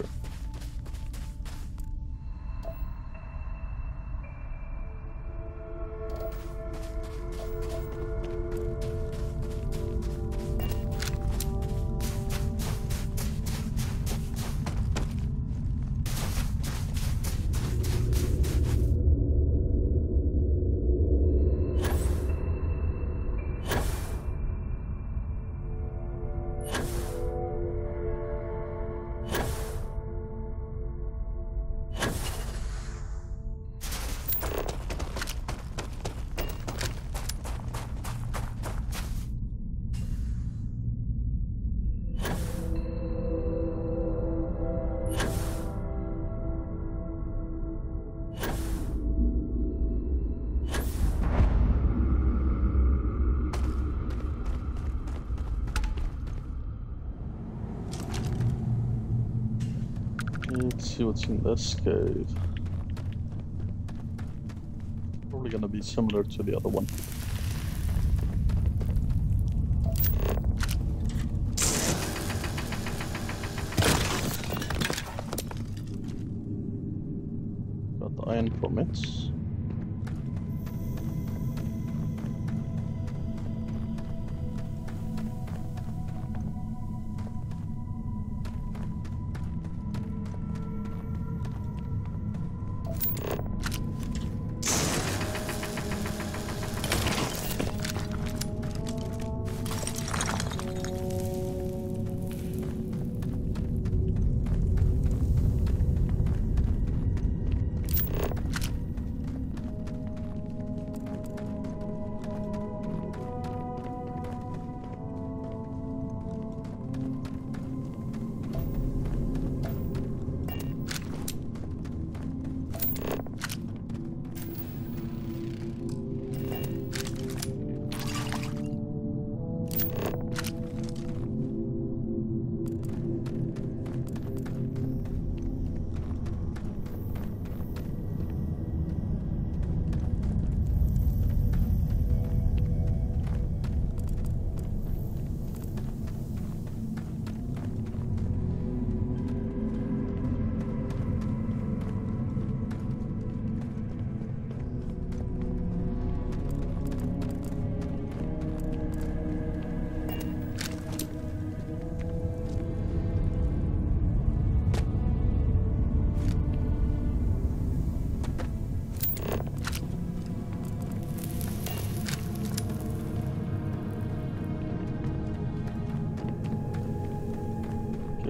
Let's see what's in this cave. Probably gonna be similar to the other one. Got the iron permits.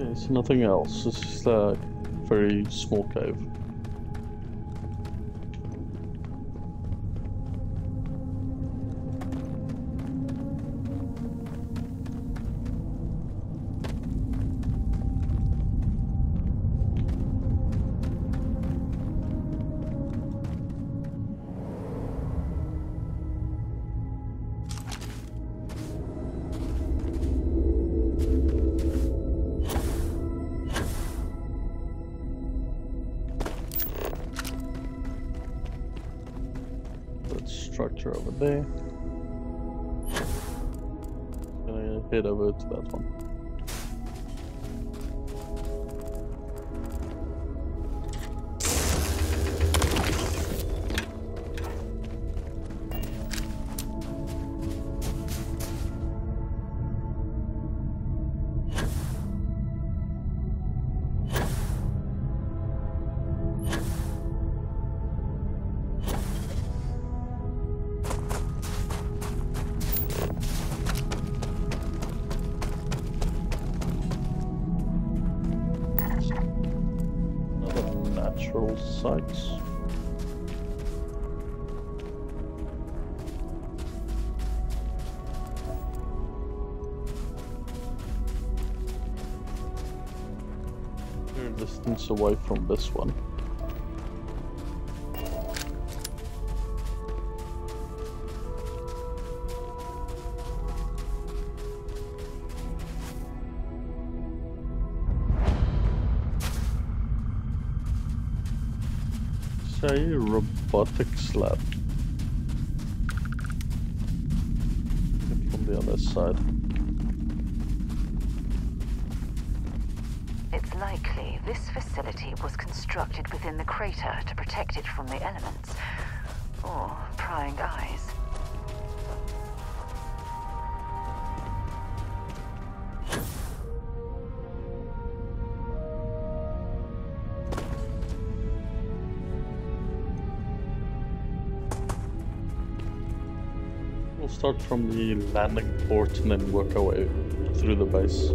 There's nothing else. It's just a very small cave. Structure over there. Gonna head over to that one. Natural sites. Fair distance away from this one. Say robotics lab. From the other side. It's likely this facility was constructed within the crater to protect it from the elements, or prying eyes. Start from the landing port and then work our way through the base.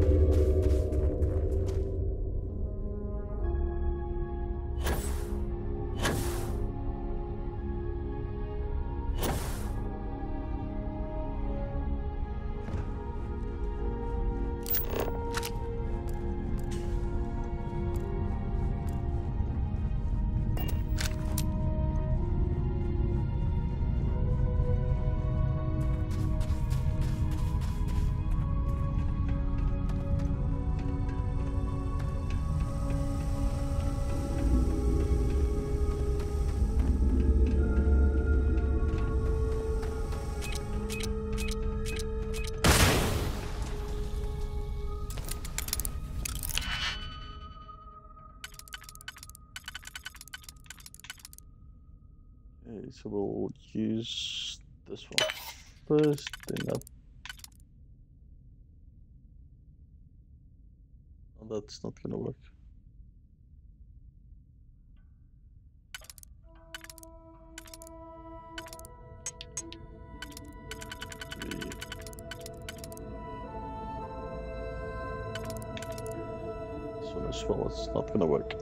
Okay, so we'll use this one first, then that. Oh, that's not gonna work. Three. This one as well, it's not gonna work.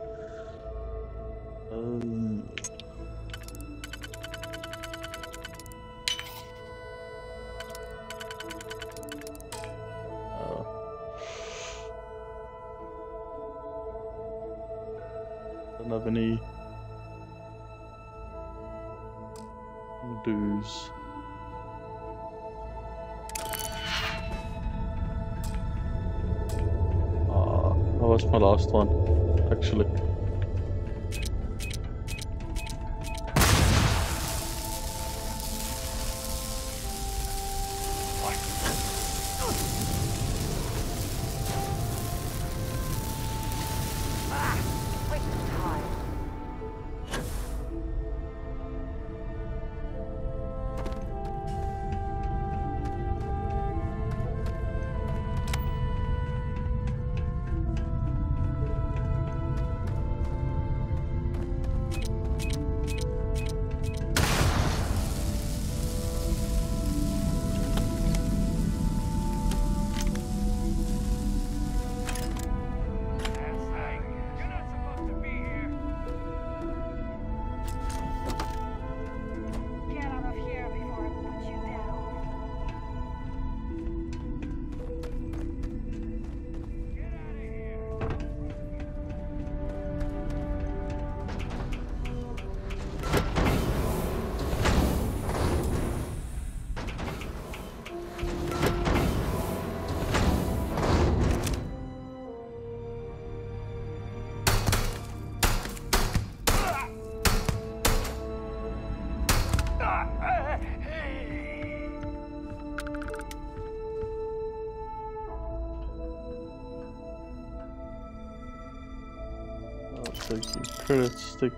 Um. Don't have any undos. Ah, that was my last one, actually. Taking credit stick.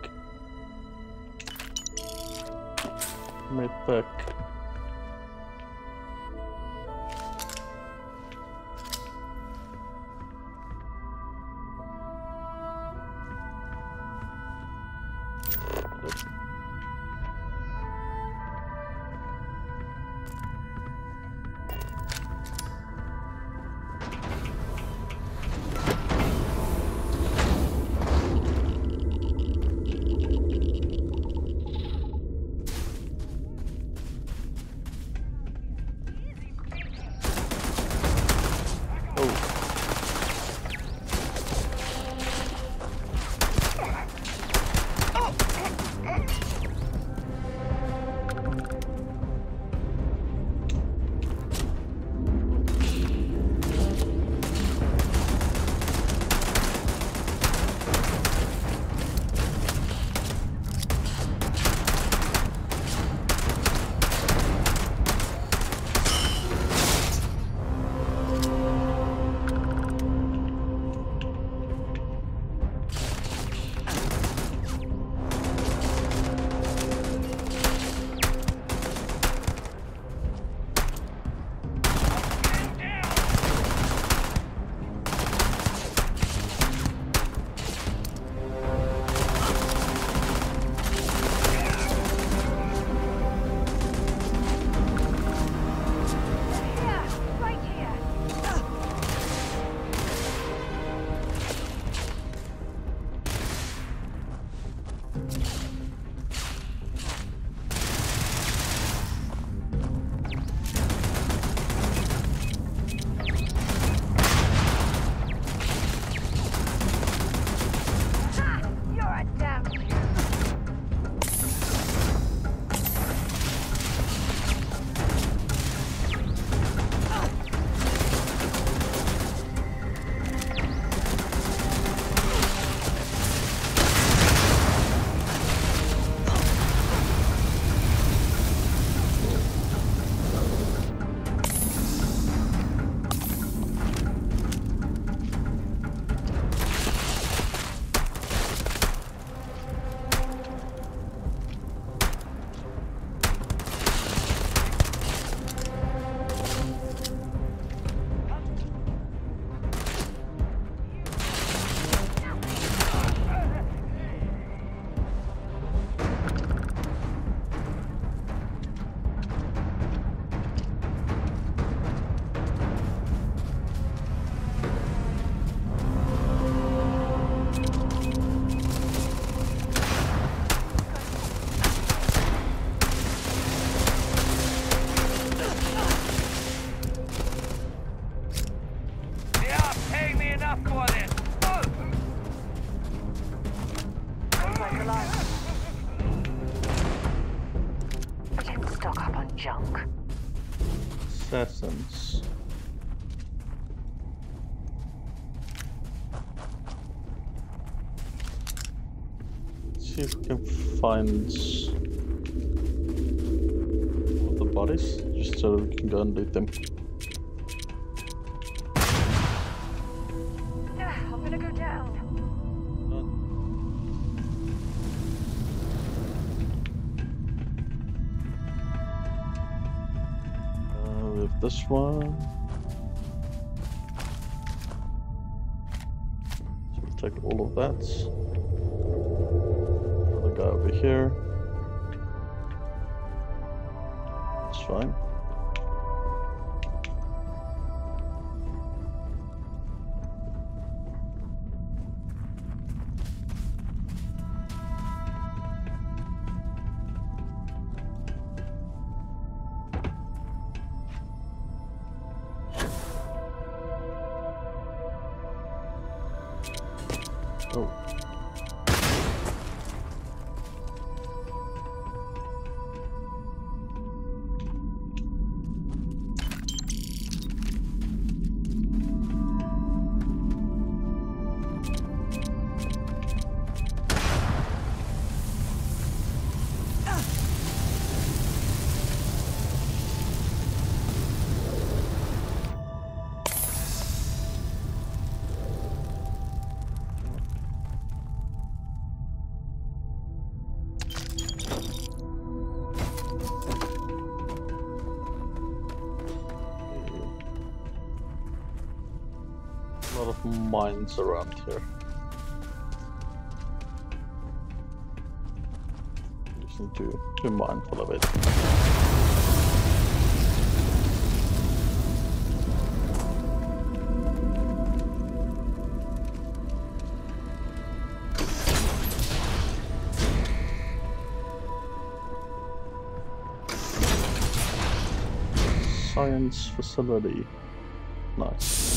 Made back. Assassins. Let's see if we can find all the bodies, just so we can go and loot them. I'm gonna go down. This one. So we'll take all of that. Another guy over here. That's fine. Oh. lot of mines around here. Just need to be mindful of it. Science facility. Nice.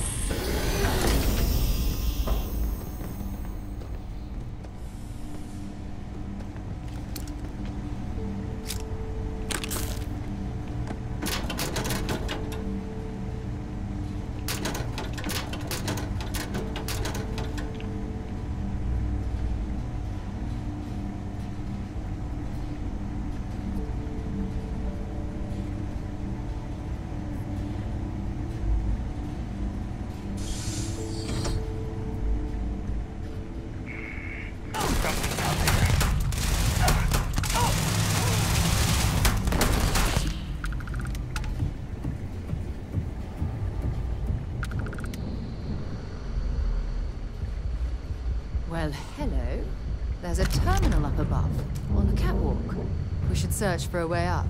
Well, hello. There's a terminal up above, on the catwalk. We should search for a way up.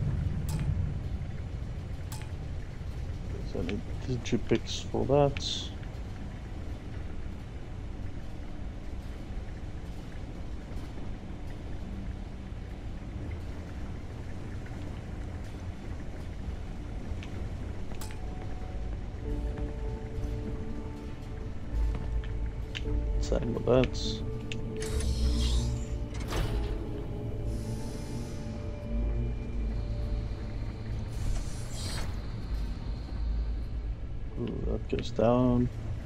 So I need digipix for that. Same with that. Ooh, that goes down.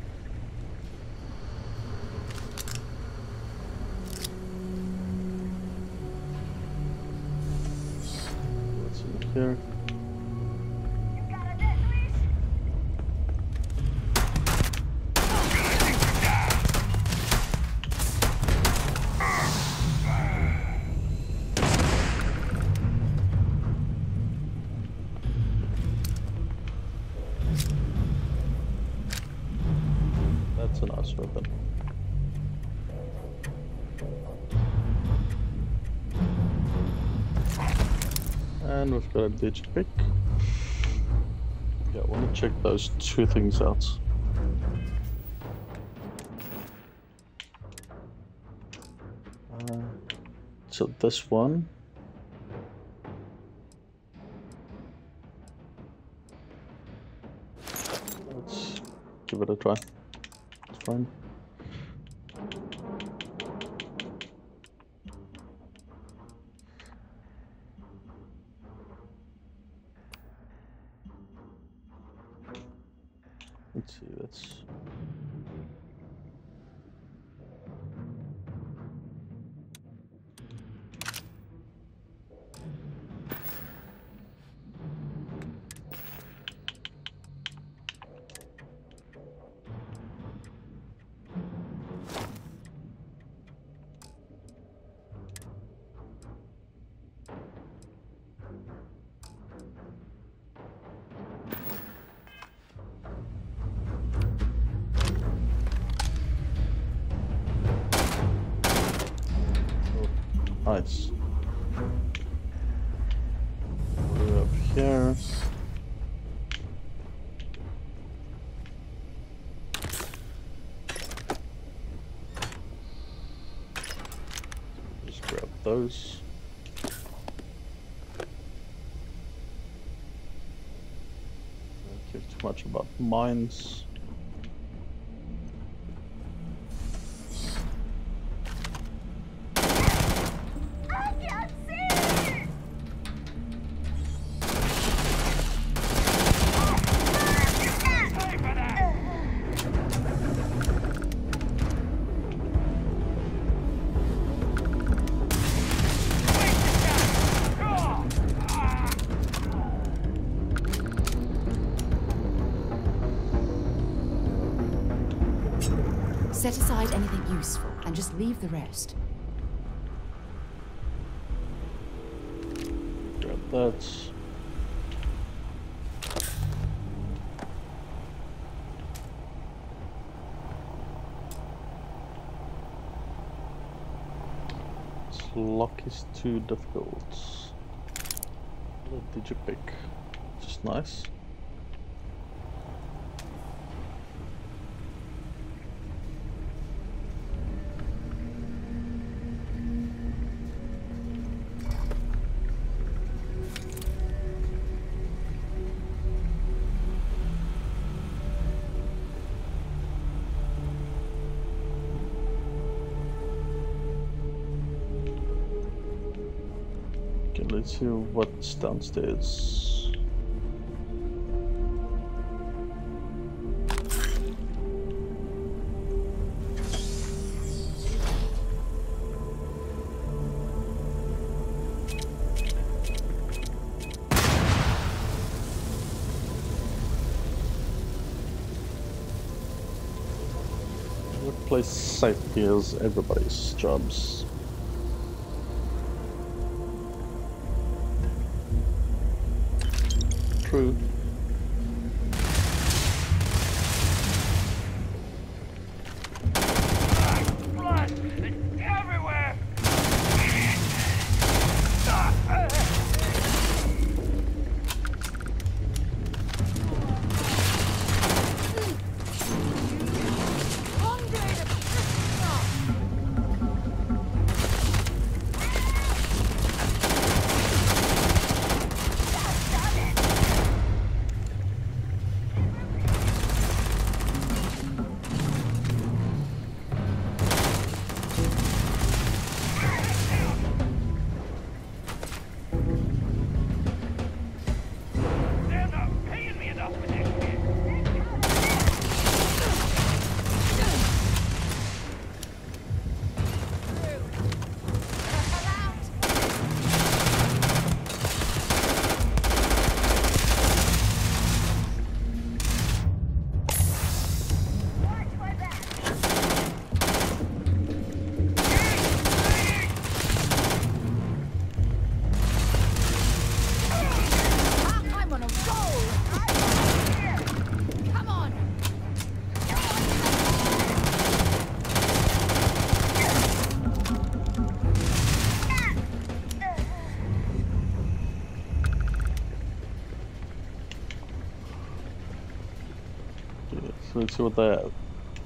What's in here? That's a nice weapon. And we've got a digipick. Yeah, I want to check those two things out. Uh, so this one. Let's give it a try. It's fine. Let's see, that's... Nice. We're up here. Just grab those. Don't care too much about mines. Set aside anything useful and just leave the rest. Grab that. Lock is too difficult. What did you pick? Just nice. Let's see what's downstairs. Workplace safety is everybody's jobs. True. Blood! It's everywhere! They're not paying me enough for this shit! I'm on a roll! Come on! Okay, so let's see what they have.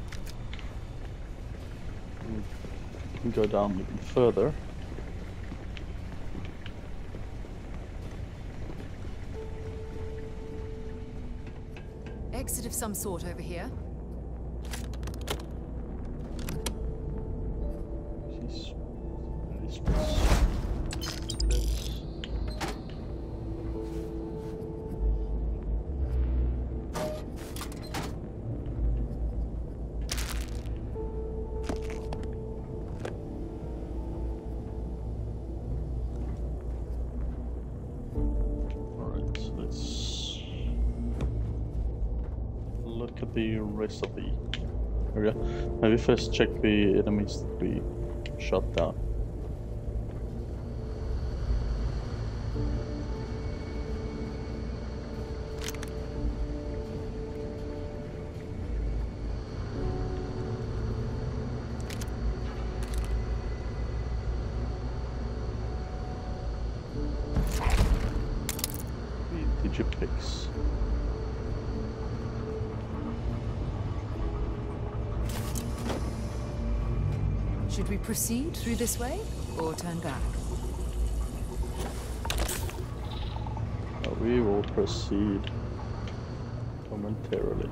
We can go down even further. Exit of some sort over here. Jeez. This was- this- Alright, so let's look at the rest of the area. Maybe first check the enemies that we shot down. The Digipix. Should we proceed through this way or turn back? Uh, we will proceed momentarily.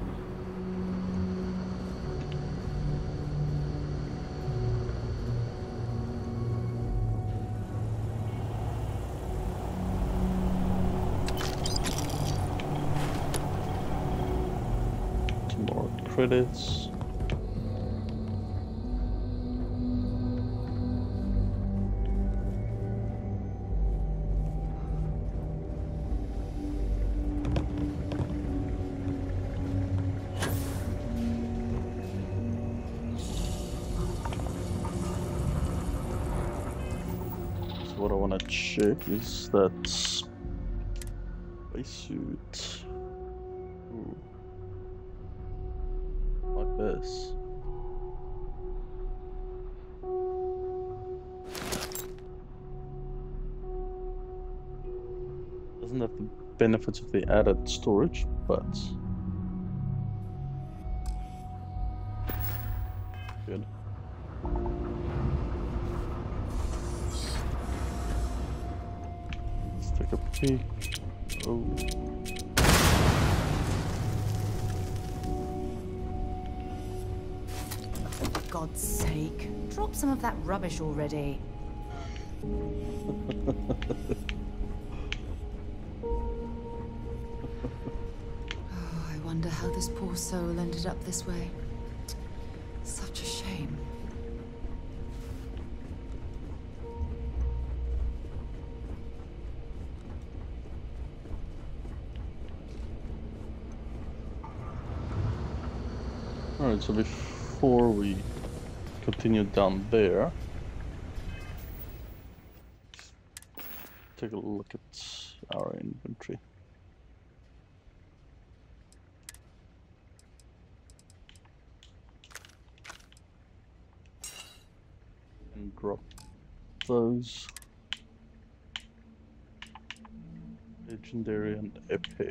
Some more credits. What I want to check is that spacesuit. Ooh. Like this. benefits of the added storage, but good. Let's take a peek. Oh. For God's sake, drop some of that rubbish already. Oh, I wonder how this poor soul ended up this way. Such a shame. Alright, so before we continue down there, take a look at our inventory. And drop those. Legendary and epic.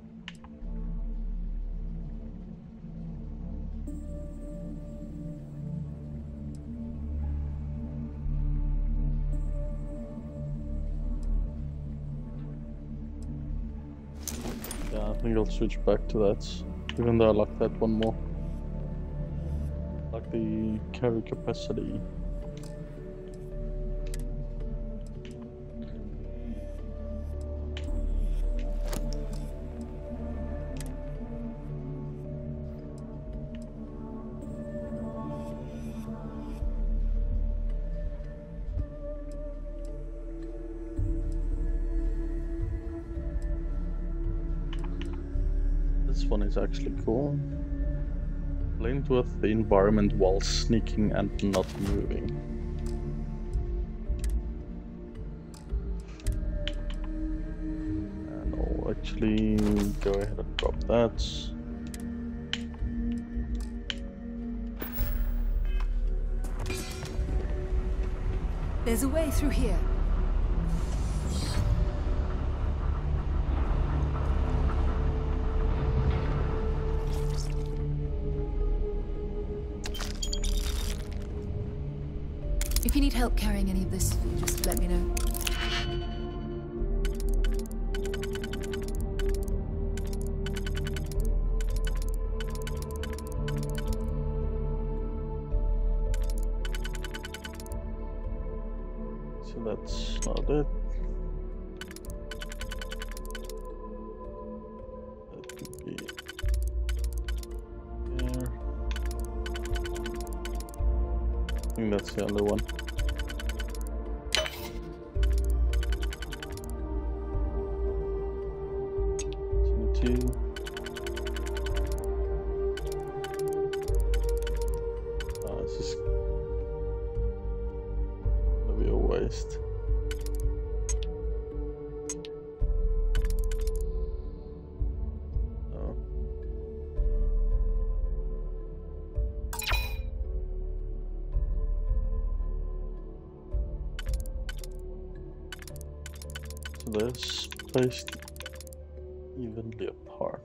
I think I'll switch back to that, even though I like that one more. Like the carry capacity. This one is actually cool. Blend with the environment while sneaking and not moving. And I'll actually go ahead and drop that. There's a way through here. If you need help carrying any of this, just let me know. So that's not it. That could be there. I think that's the only one. Two. Oh, this is gonna be a waste. Oh. So they're spaced evenly apart.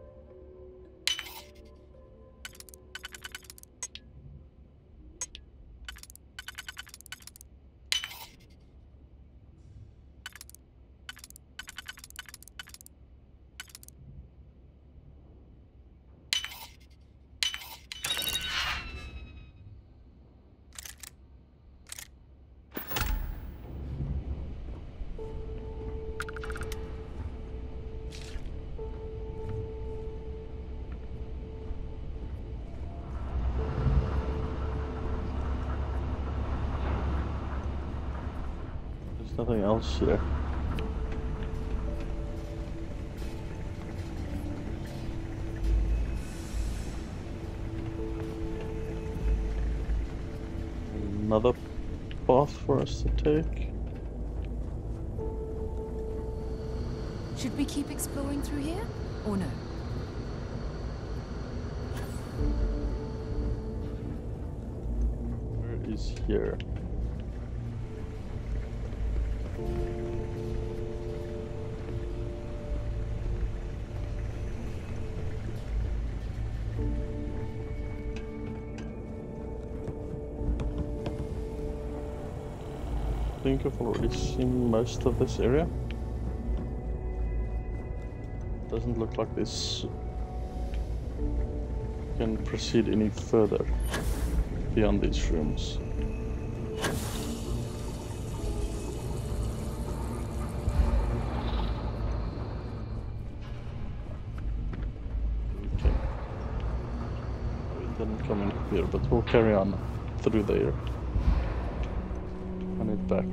Nothing else here. Another path for us to take. Should we keep exploring through here, or no? Where is here? think I've already seen most of this area. Doesn't look like this can proceed any further beyond these rooms. Okay. We didn't come in here, but we'll carry on through there. And it back.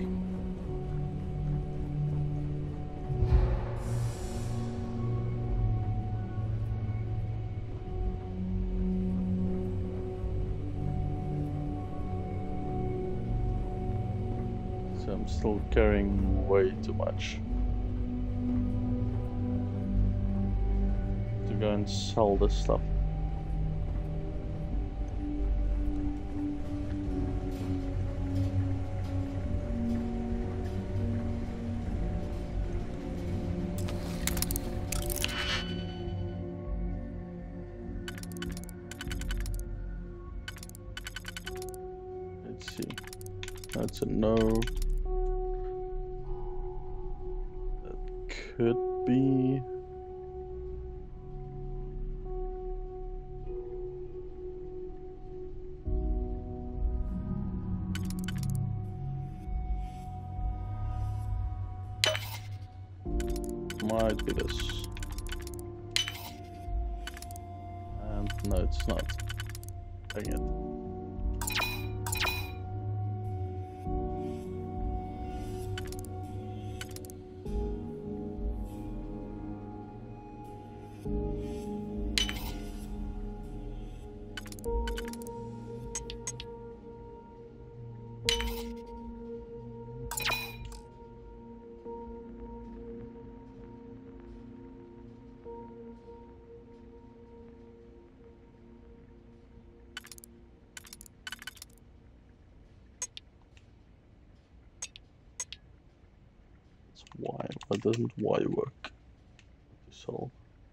I'm still carrying way too much to go and sell this stuff. Let's see. That's a no. Could be might be this, and no, it's not. Dang it. Why? Why doesn't Y work? To solve.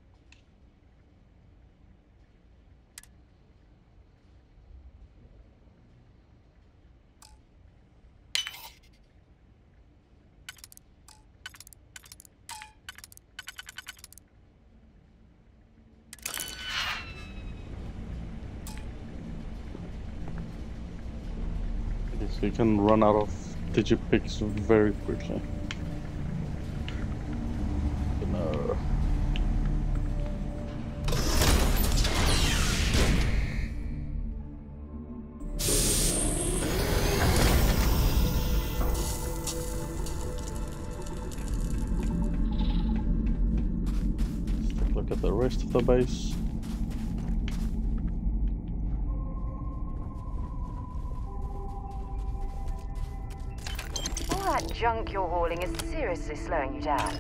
So you can run out of digipicks very quickly. No. Let's take a look at the rest of the base. All that junk you're hauling is seriously slowing you down.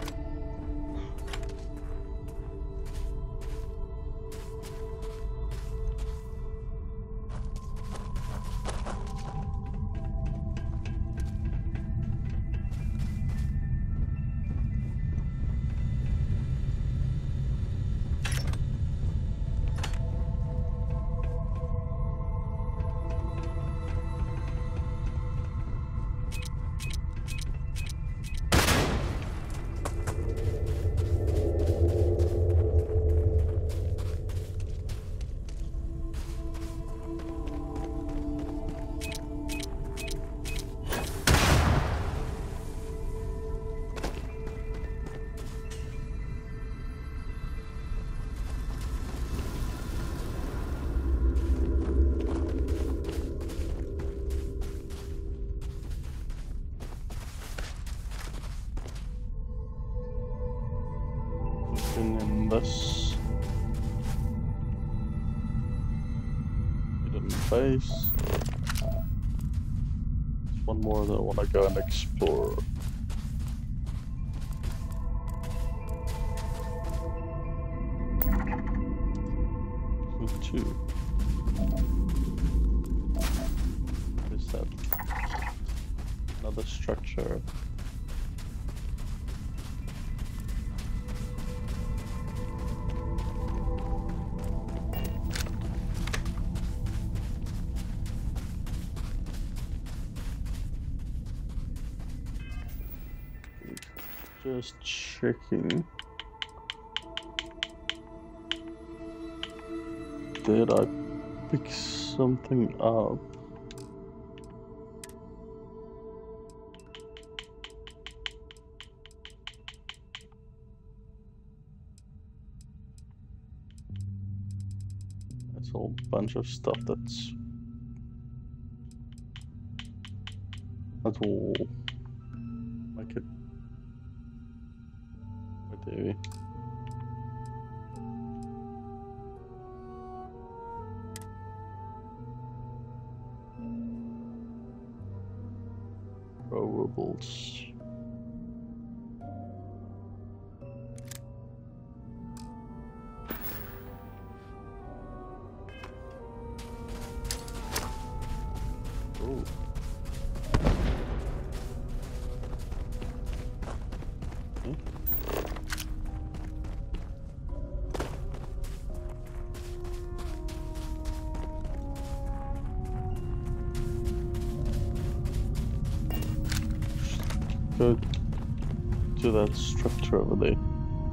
In this hidden base. There's one more that I want to go and explore. So two. What is that? Another structure. Just checking. Did I pick something up? That's a whole bunch of stuff that's that will make it quite heavy. Throwables. Oh. Hmm. Go to that structure over there.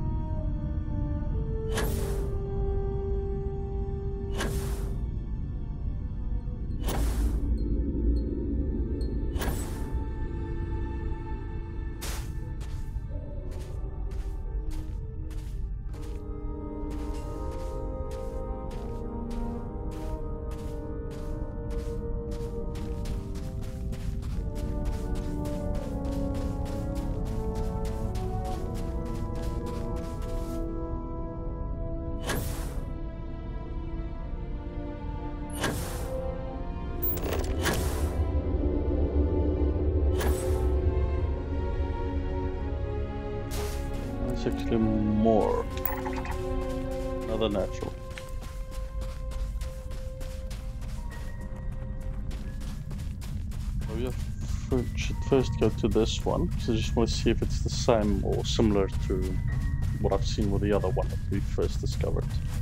Actually more another natural. So we should first go to this one because I just want to see if it's the same or similar to what I've seen with the other one that we first discovered.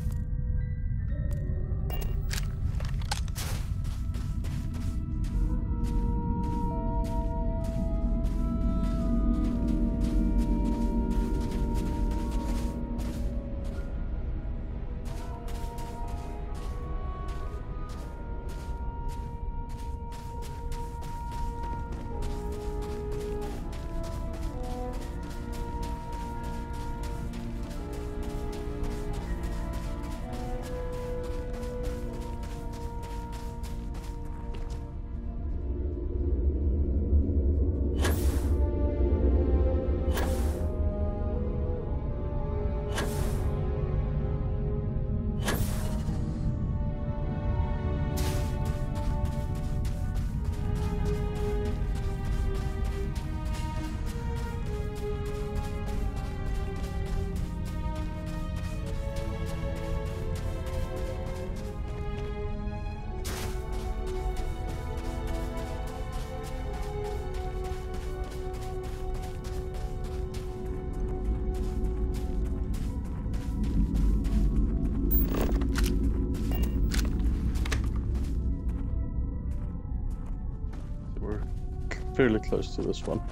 Fairly close to this one.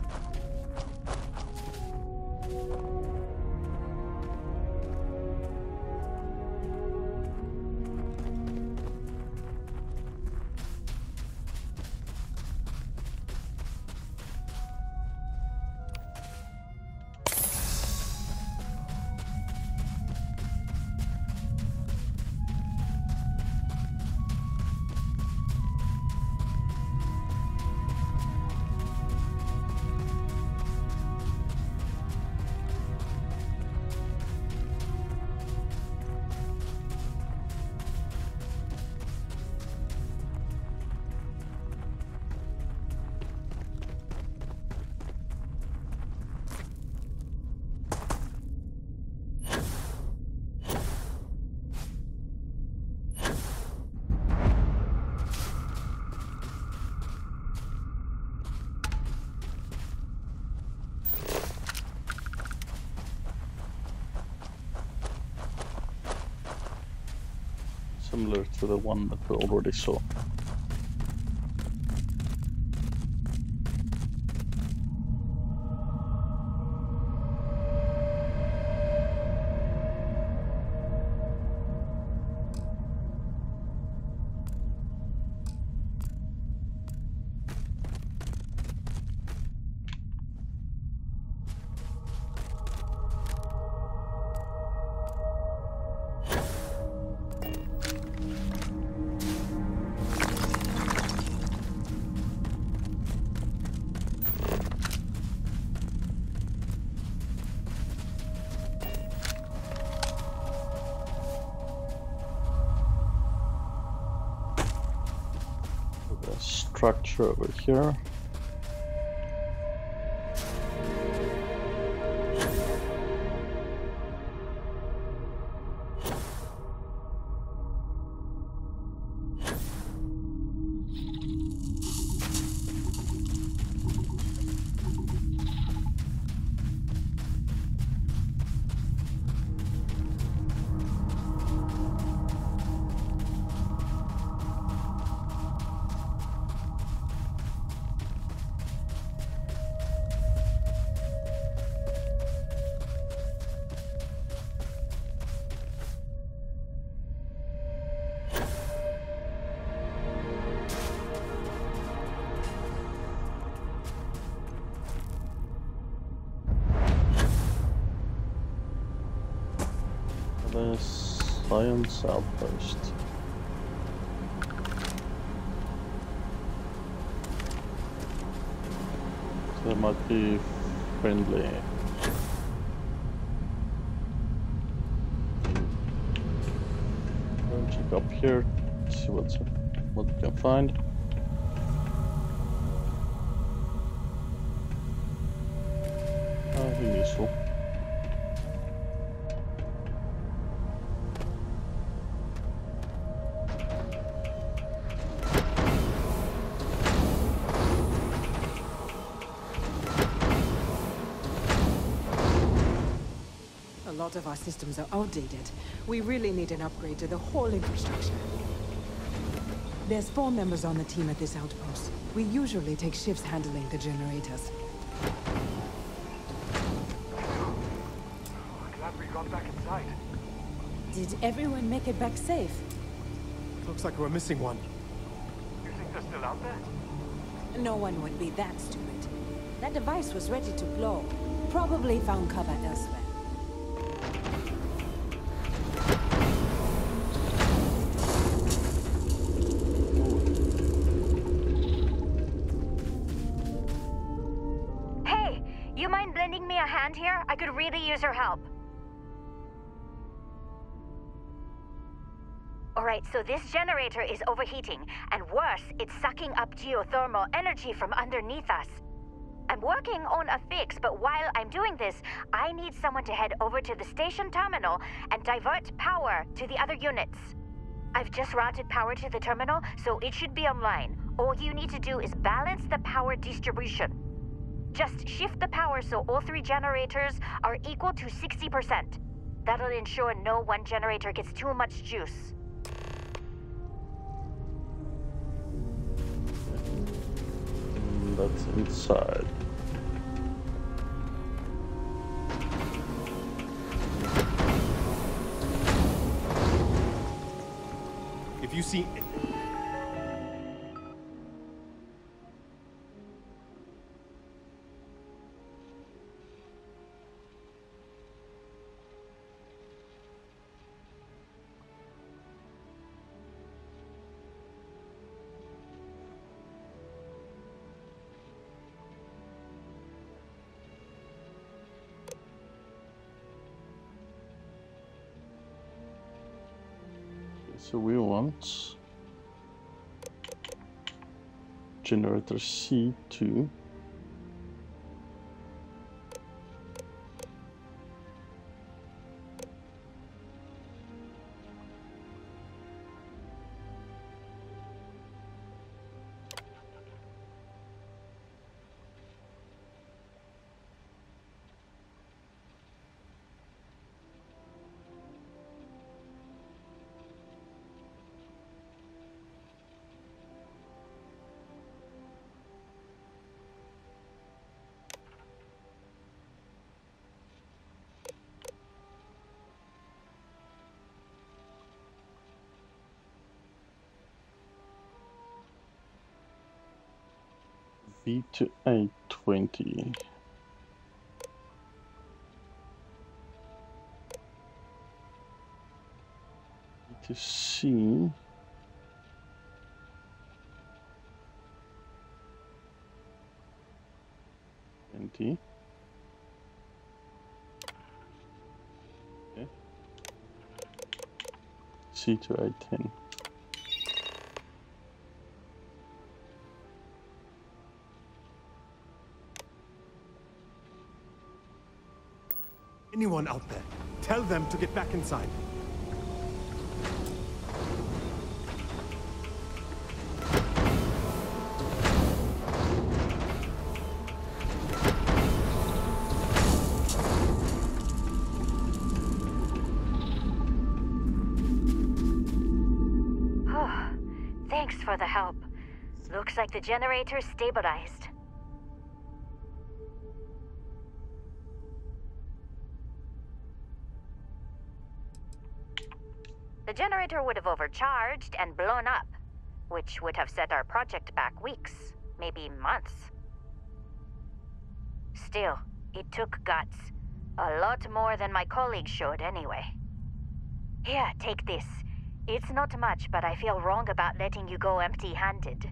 Similar to the one that we already saw. structure over here. The science outpost. So that might be friendly. Go check up here, see what's what we can find. Oh, be useful. A lot of our systems are outdated. We really need an upgrade to the whole infrastructure. There's four members on the team at this outpost. We usually take shifts handling the generators. Glad we got back inside. Did everyone make it back safe? Looks like we're missing one. You think they're still out there? No one would be that stupid. That device was ready to blow. Probably found cover elsewhere. Here, I could really use your help. Alright, so this generator is overheating, and worse, it's sucking up geothermal energy from underneath us. I'm working on a fix, but while I'm doing this, I need someone to head over to the station terminal and divert power to the other units. I've just routed power to the terminal, so it should be online. All you need to do is balance the power distribution. Just shift the power so all three generators are equal to sixty percent. That'll ensure no one generator gets too much juice. Mm, that's inside. If you see... So we want generator C two. V to A twenty. V to C. twenty. Okay. C to A ten. Anyone out there, tell them to get back inside. Thanks for the help. Looks like the generator's stabilized. The generator would have overcharged and blown up, which would have set our project back weeks, maybe months. Still, it took guts. A lot more than my colleagues showed anyway. Here, take this. It's not much, but I feel wrong about letting you go empty-handed.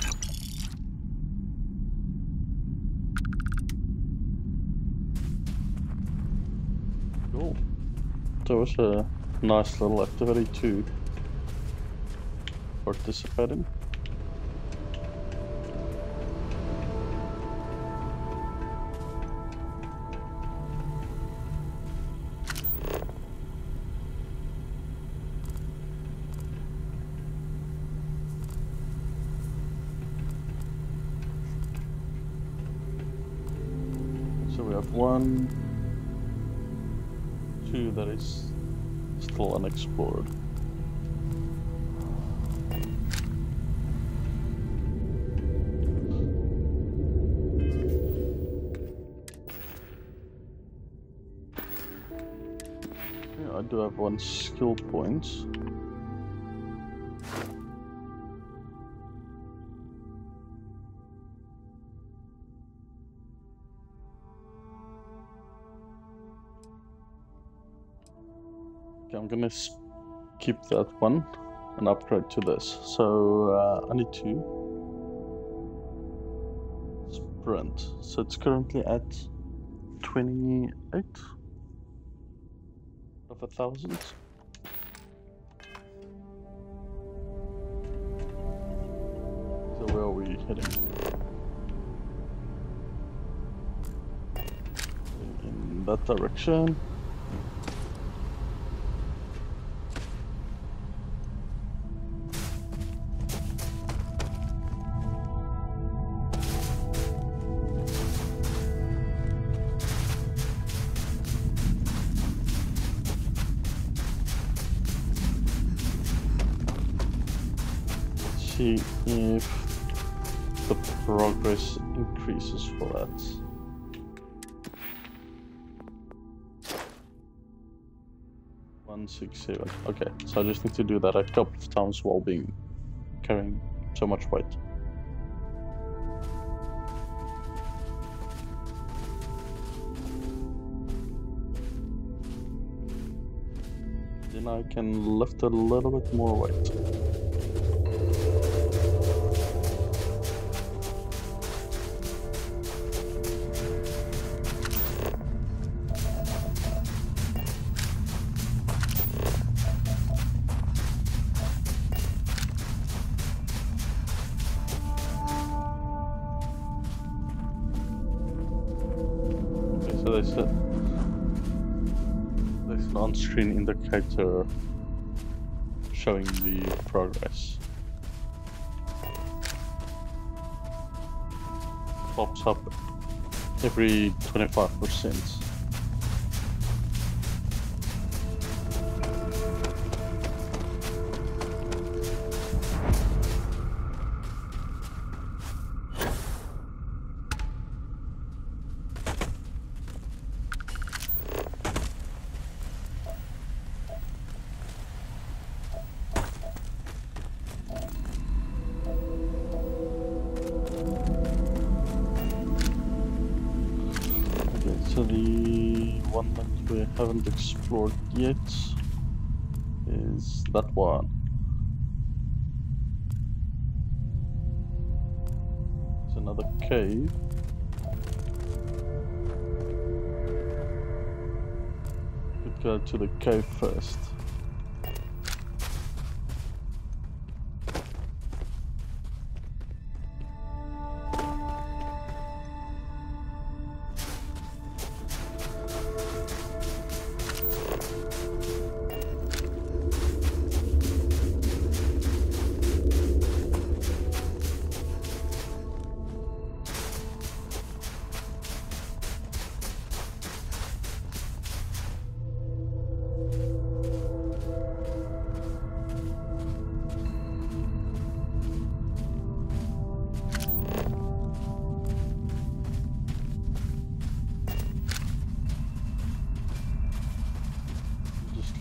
Cool. That was a nice little activity to participate in. So we have one, two that is still unexplored. Yeah, I do have one skill point. I'm gonna skip that one and upgrade to this. So uh, I need to sprint. So it's currently at twenty-eight of a thousand. So where are we heading? In that direction. See if the progress increases for that. One six seven. Okay, so I just need to do that a couple of times while being carrying so much weight. Then I can lift a little bit more weight. So there's, a, there's an on-screen indicator showing the progress. Pops up every twenty-five percent. So the one that we haven't explored yet is that one. It's another cave. Could go to the cave first.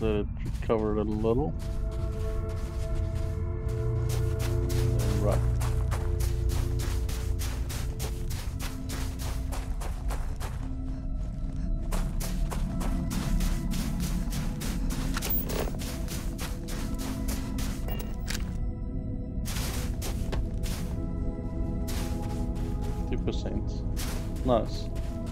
Let it recover a little. And right. fifty percent. Nice.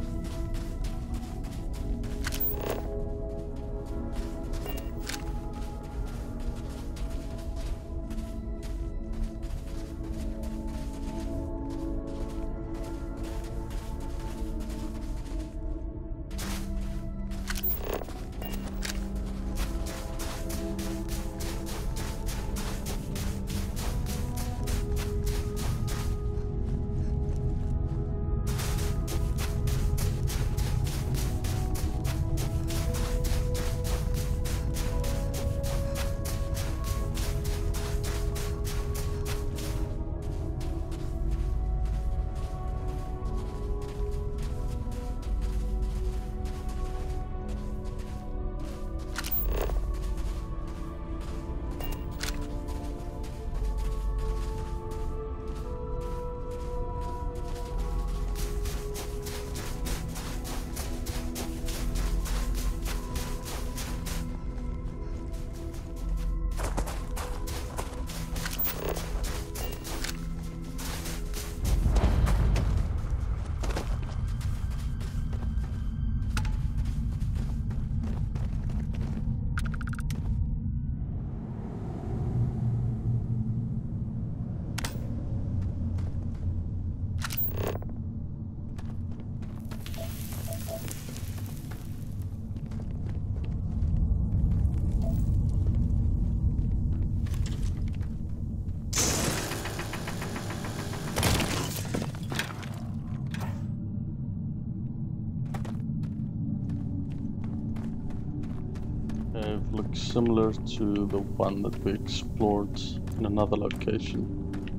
It looks similar to the one that we explored in another location.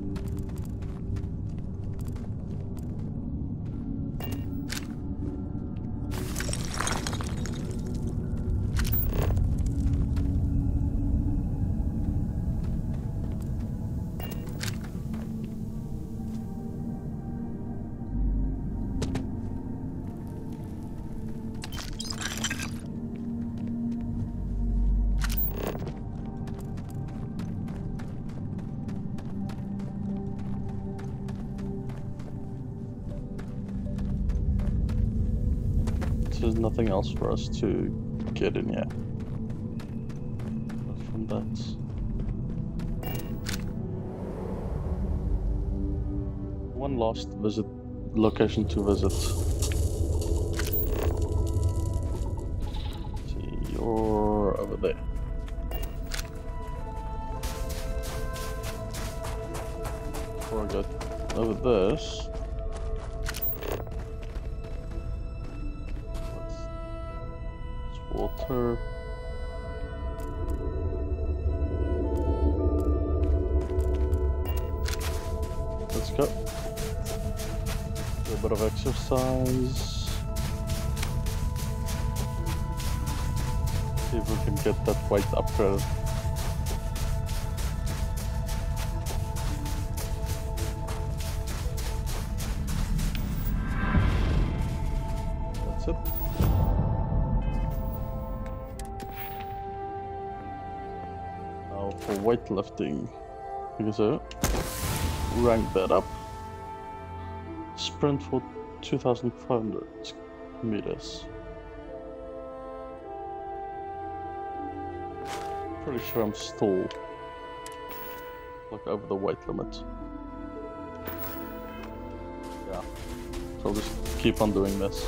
There's nothing else for us to get in yet. But from that, one last visit location to visit. See, you're over there. Before I go over this. Water. Let's go. A bit of exercise. See if we can get that white upgrade. That's it. For weightlifting, because I rank that up. Sprint for two thousand five hundred meters. Pretty sure I'm still like over the weight limit. Yeah, so I'll just keep on doing this.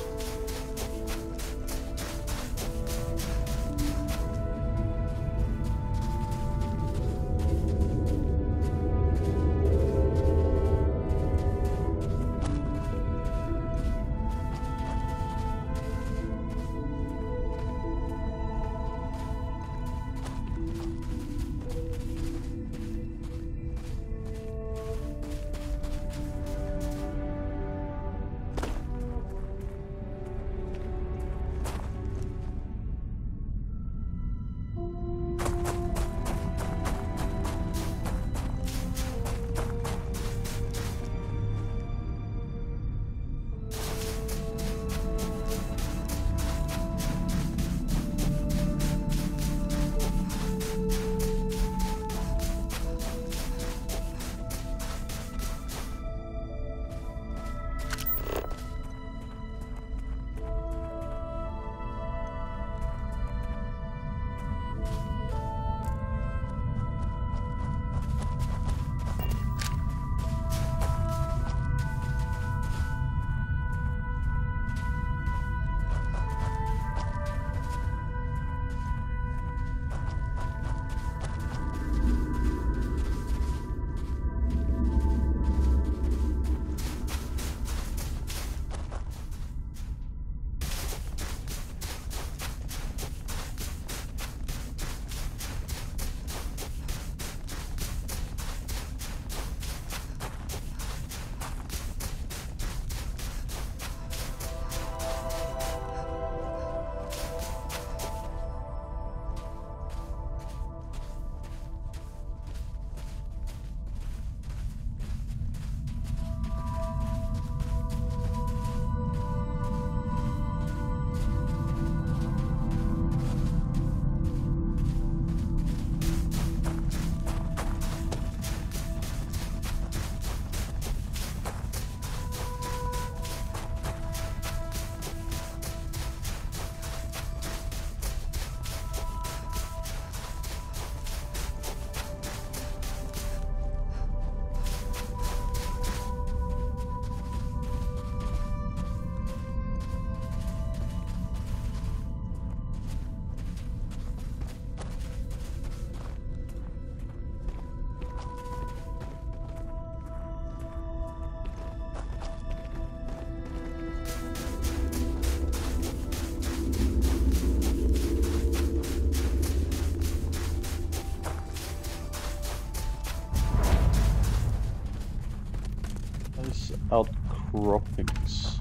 These outcroppings.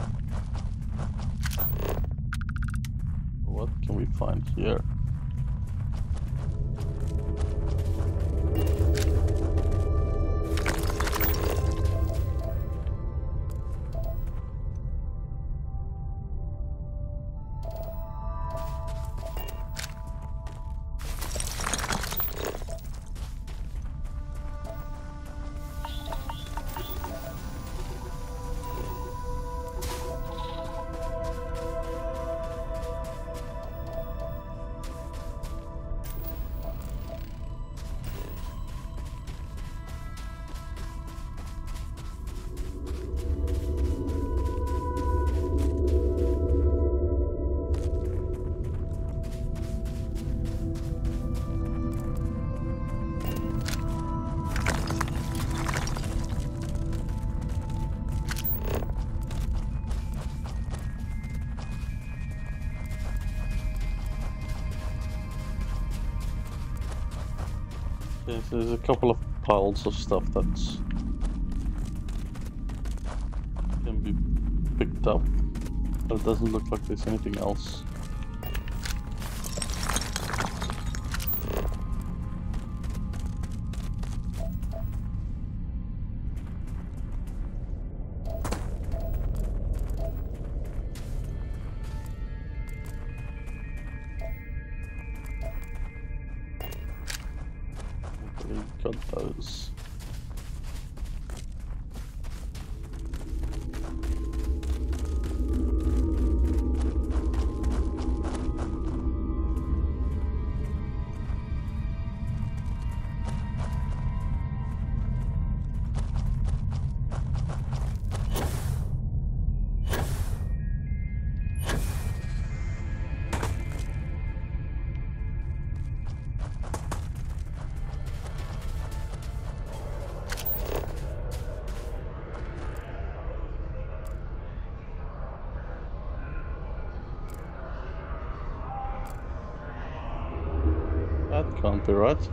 What can we find here? Okay, so there's a couple of piles of stuff that's can be picked up, but it doesn't look like there's anything else. Got those. That can't be right.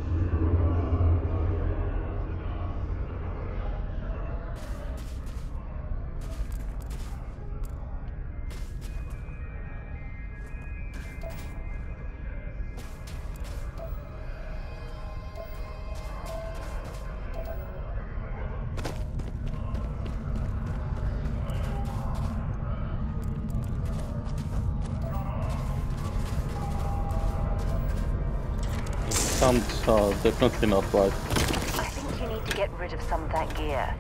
Sounds uh, definitely not right. I think you need to get rid of some of that gear.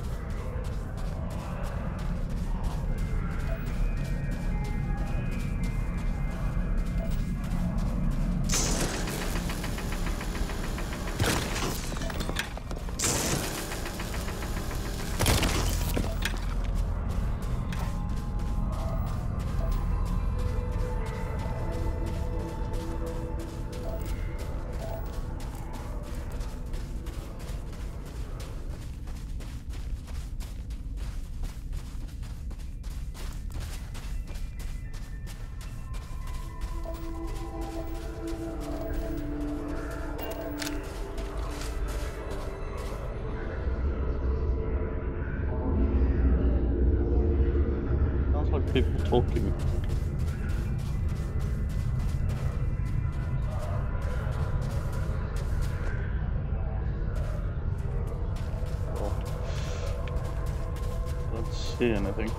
People talking. Oh. Don't see anything.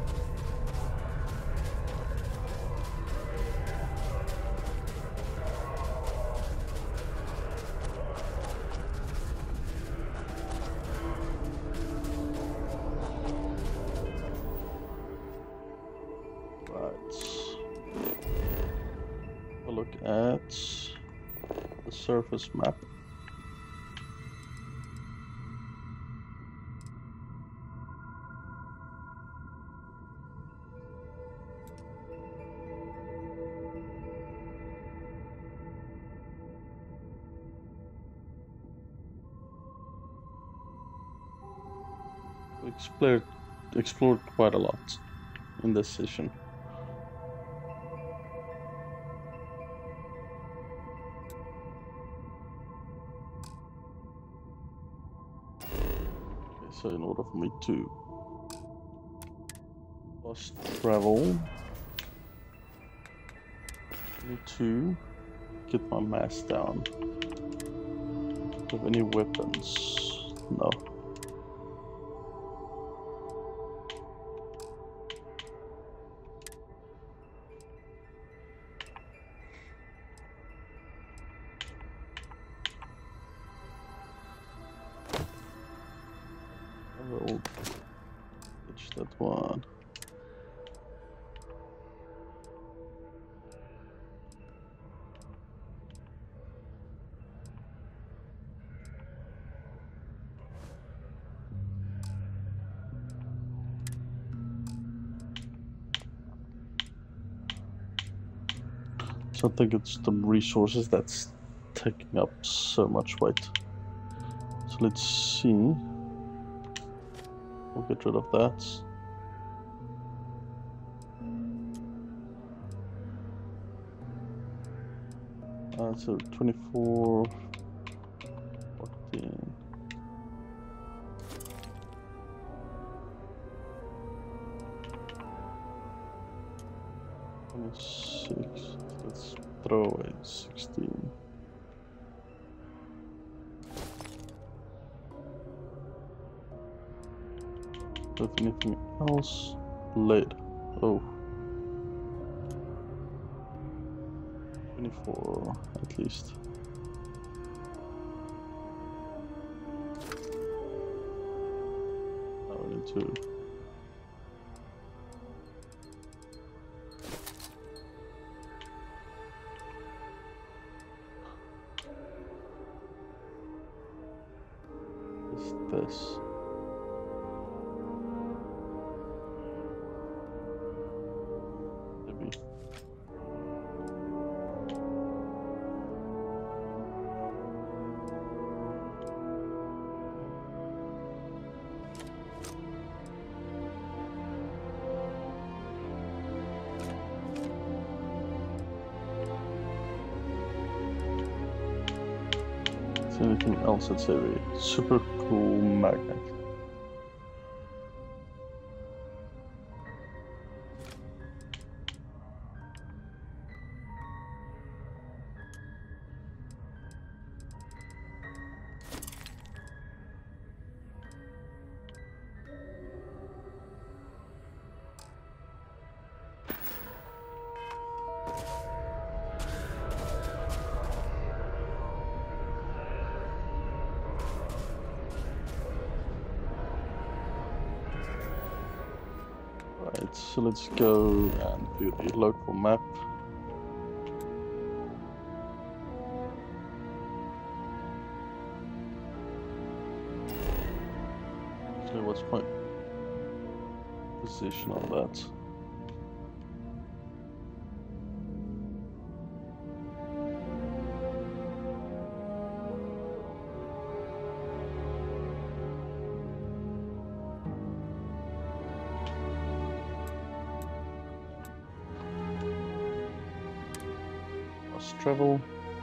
Look at the surface map. We explored, explored quite a lot in this session. So in order for me to fast travel, I need to get my mass down. Do I have any weapons? No. I will ditch that one. So I think it's the resources that's taking up so much weight. So let's see. We'll get rid of that. Uh, so twenty-four, fourteen. twenty-six. Let's throw away sixteen. With anything else? Lead. Oh. twenty-four at least. Now we need to. This. Maybe. Is there anything else that's heavy? Super cool magnet. Right, so let's go and view the local map. So what's my position on that? Travel.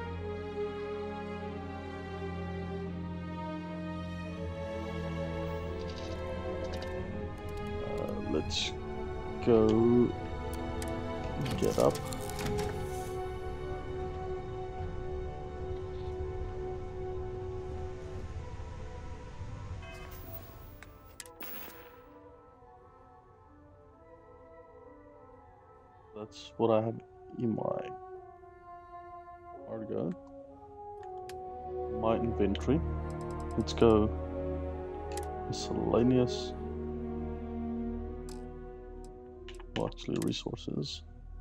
Uh, let's go get up. That's what I have in my cargo. My inventory. Let's go miscellaneous. Well, actually, resources.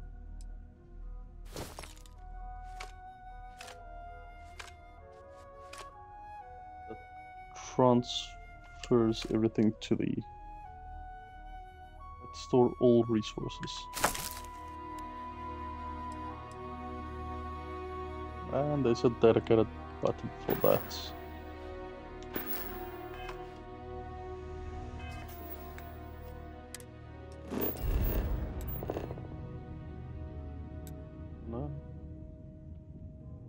That transfers everything to the. Let's store all resources. And there's a dedicated button for that. No.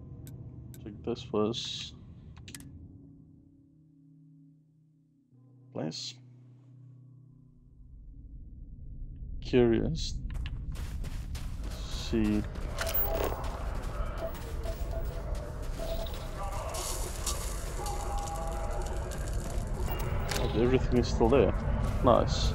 Check this was place. Curious. See. Oh, everything is still there. Nice.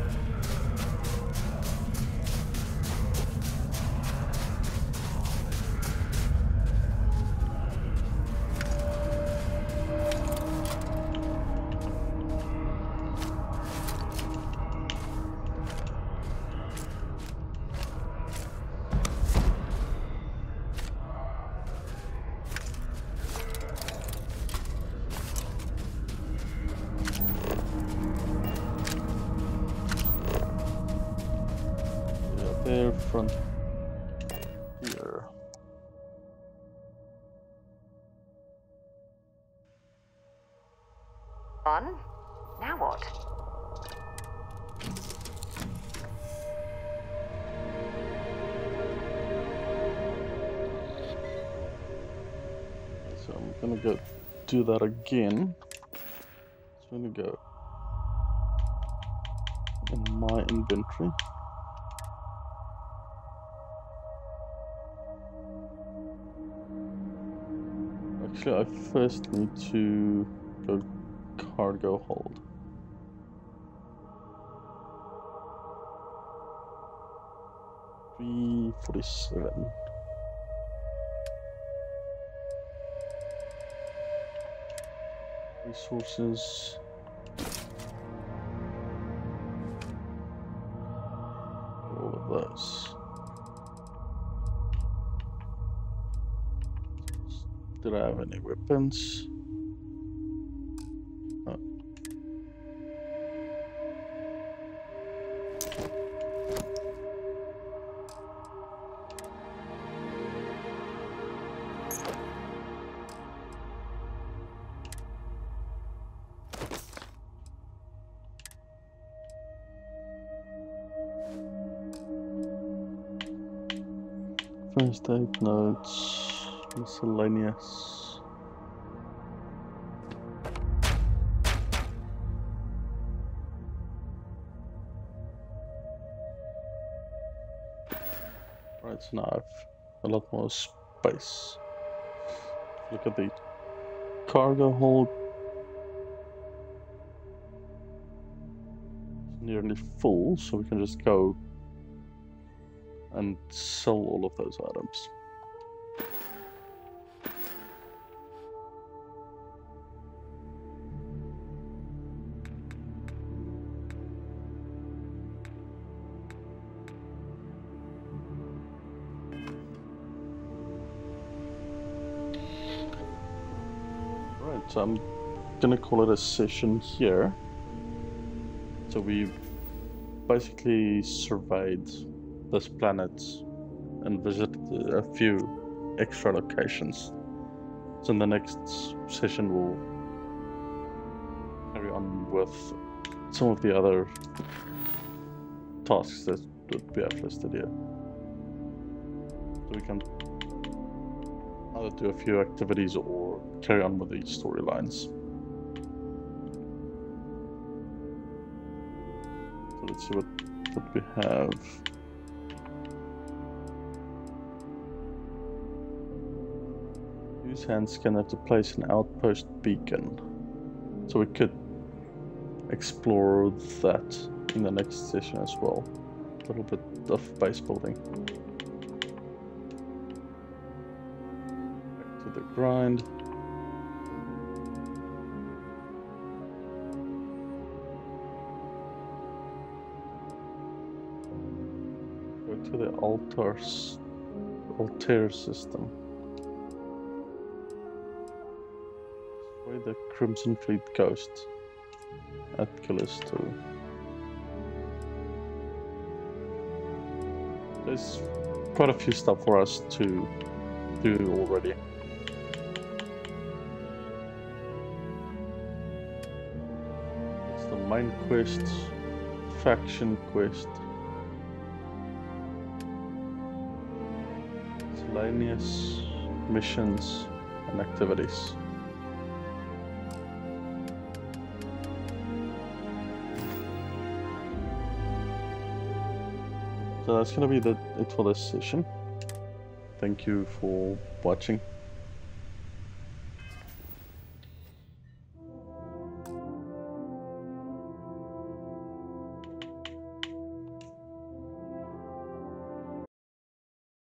There, front here. On? Now what? So I'm gonna go do that again. So I'm gonna go in my inventory. Actually, I first need to go cargo hold. three forty-seven. Resources. All of those. Did I have any weapons? Oh. First aid notes, miscellaneous. Right, so now I have a lot more space. Look at the cargo hold. It's nearly full, so we can just go and sell all of those items. Right, so I'm gonna call it a session here. So we basically surveyed this planet and visited a few extra locations. So in the next session we'll carry on with some of the other tasks that we have listed here. So we can either do a few activities or carry on with the storylines. So let's see what, what we have. Use hand scanner to place an outpost beacon. So we could explore that in the next session as well. A little bit of base building. Back to the grind. Go to the altars, Altair system. The Crimson Fleet Ghost at Callisto. There's quite a few stuff for us to do already. It's the main quest, faction quest, miscellaneous missions and activities. So that's gonna be the, it for this session. Thank you for watching.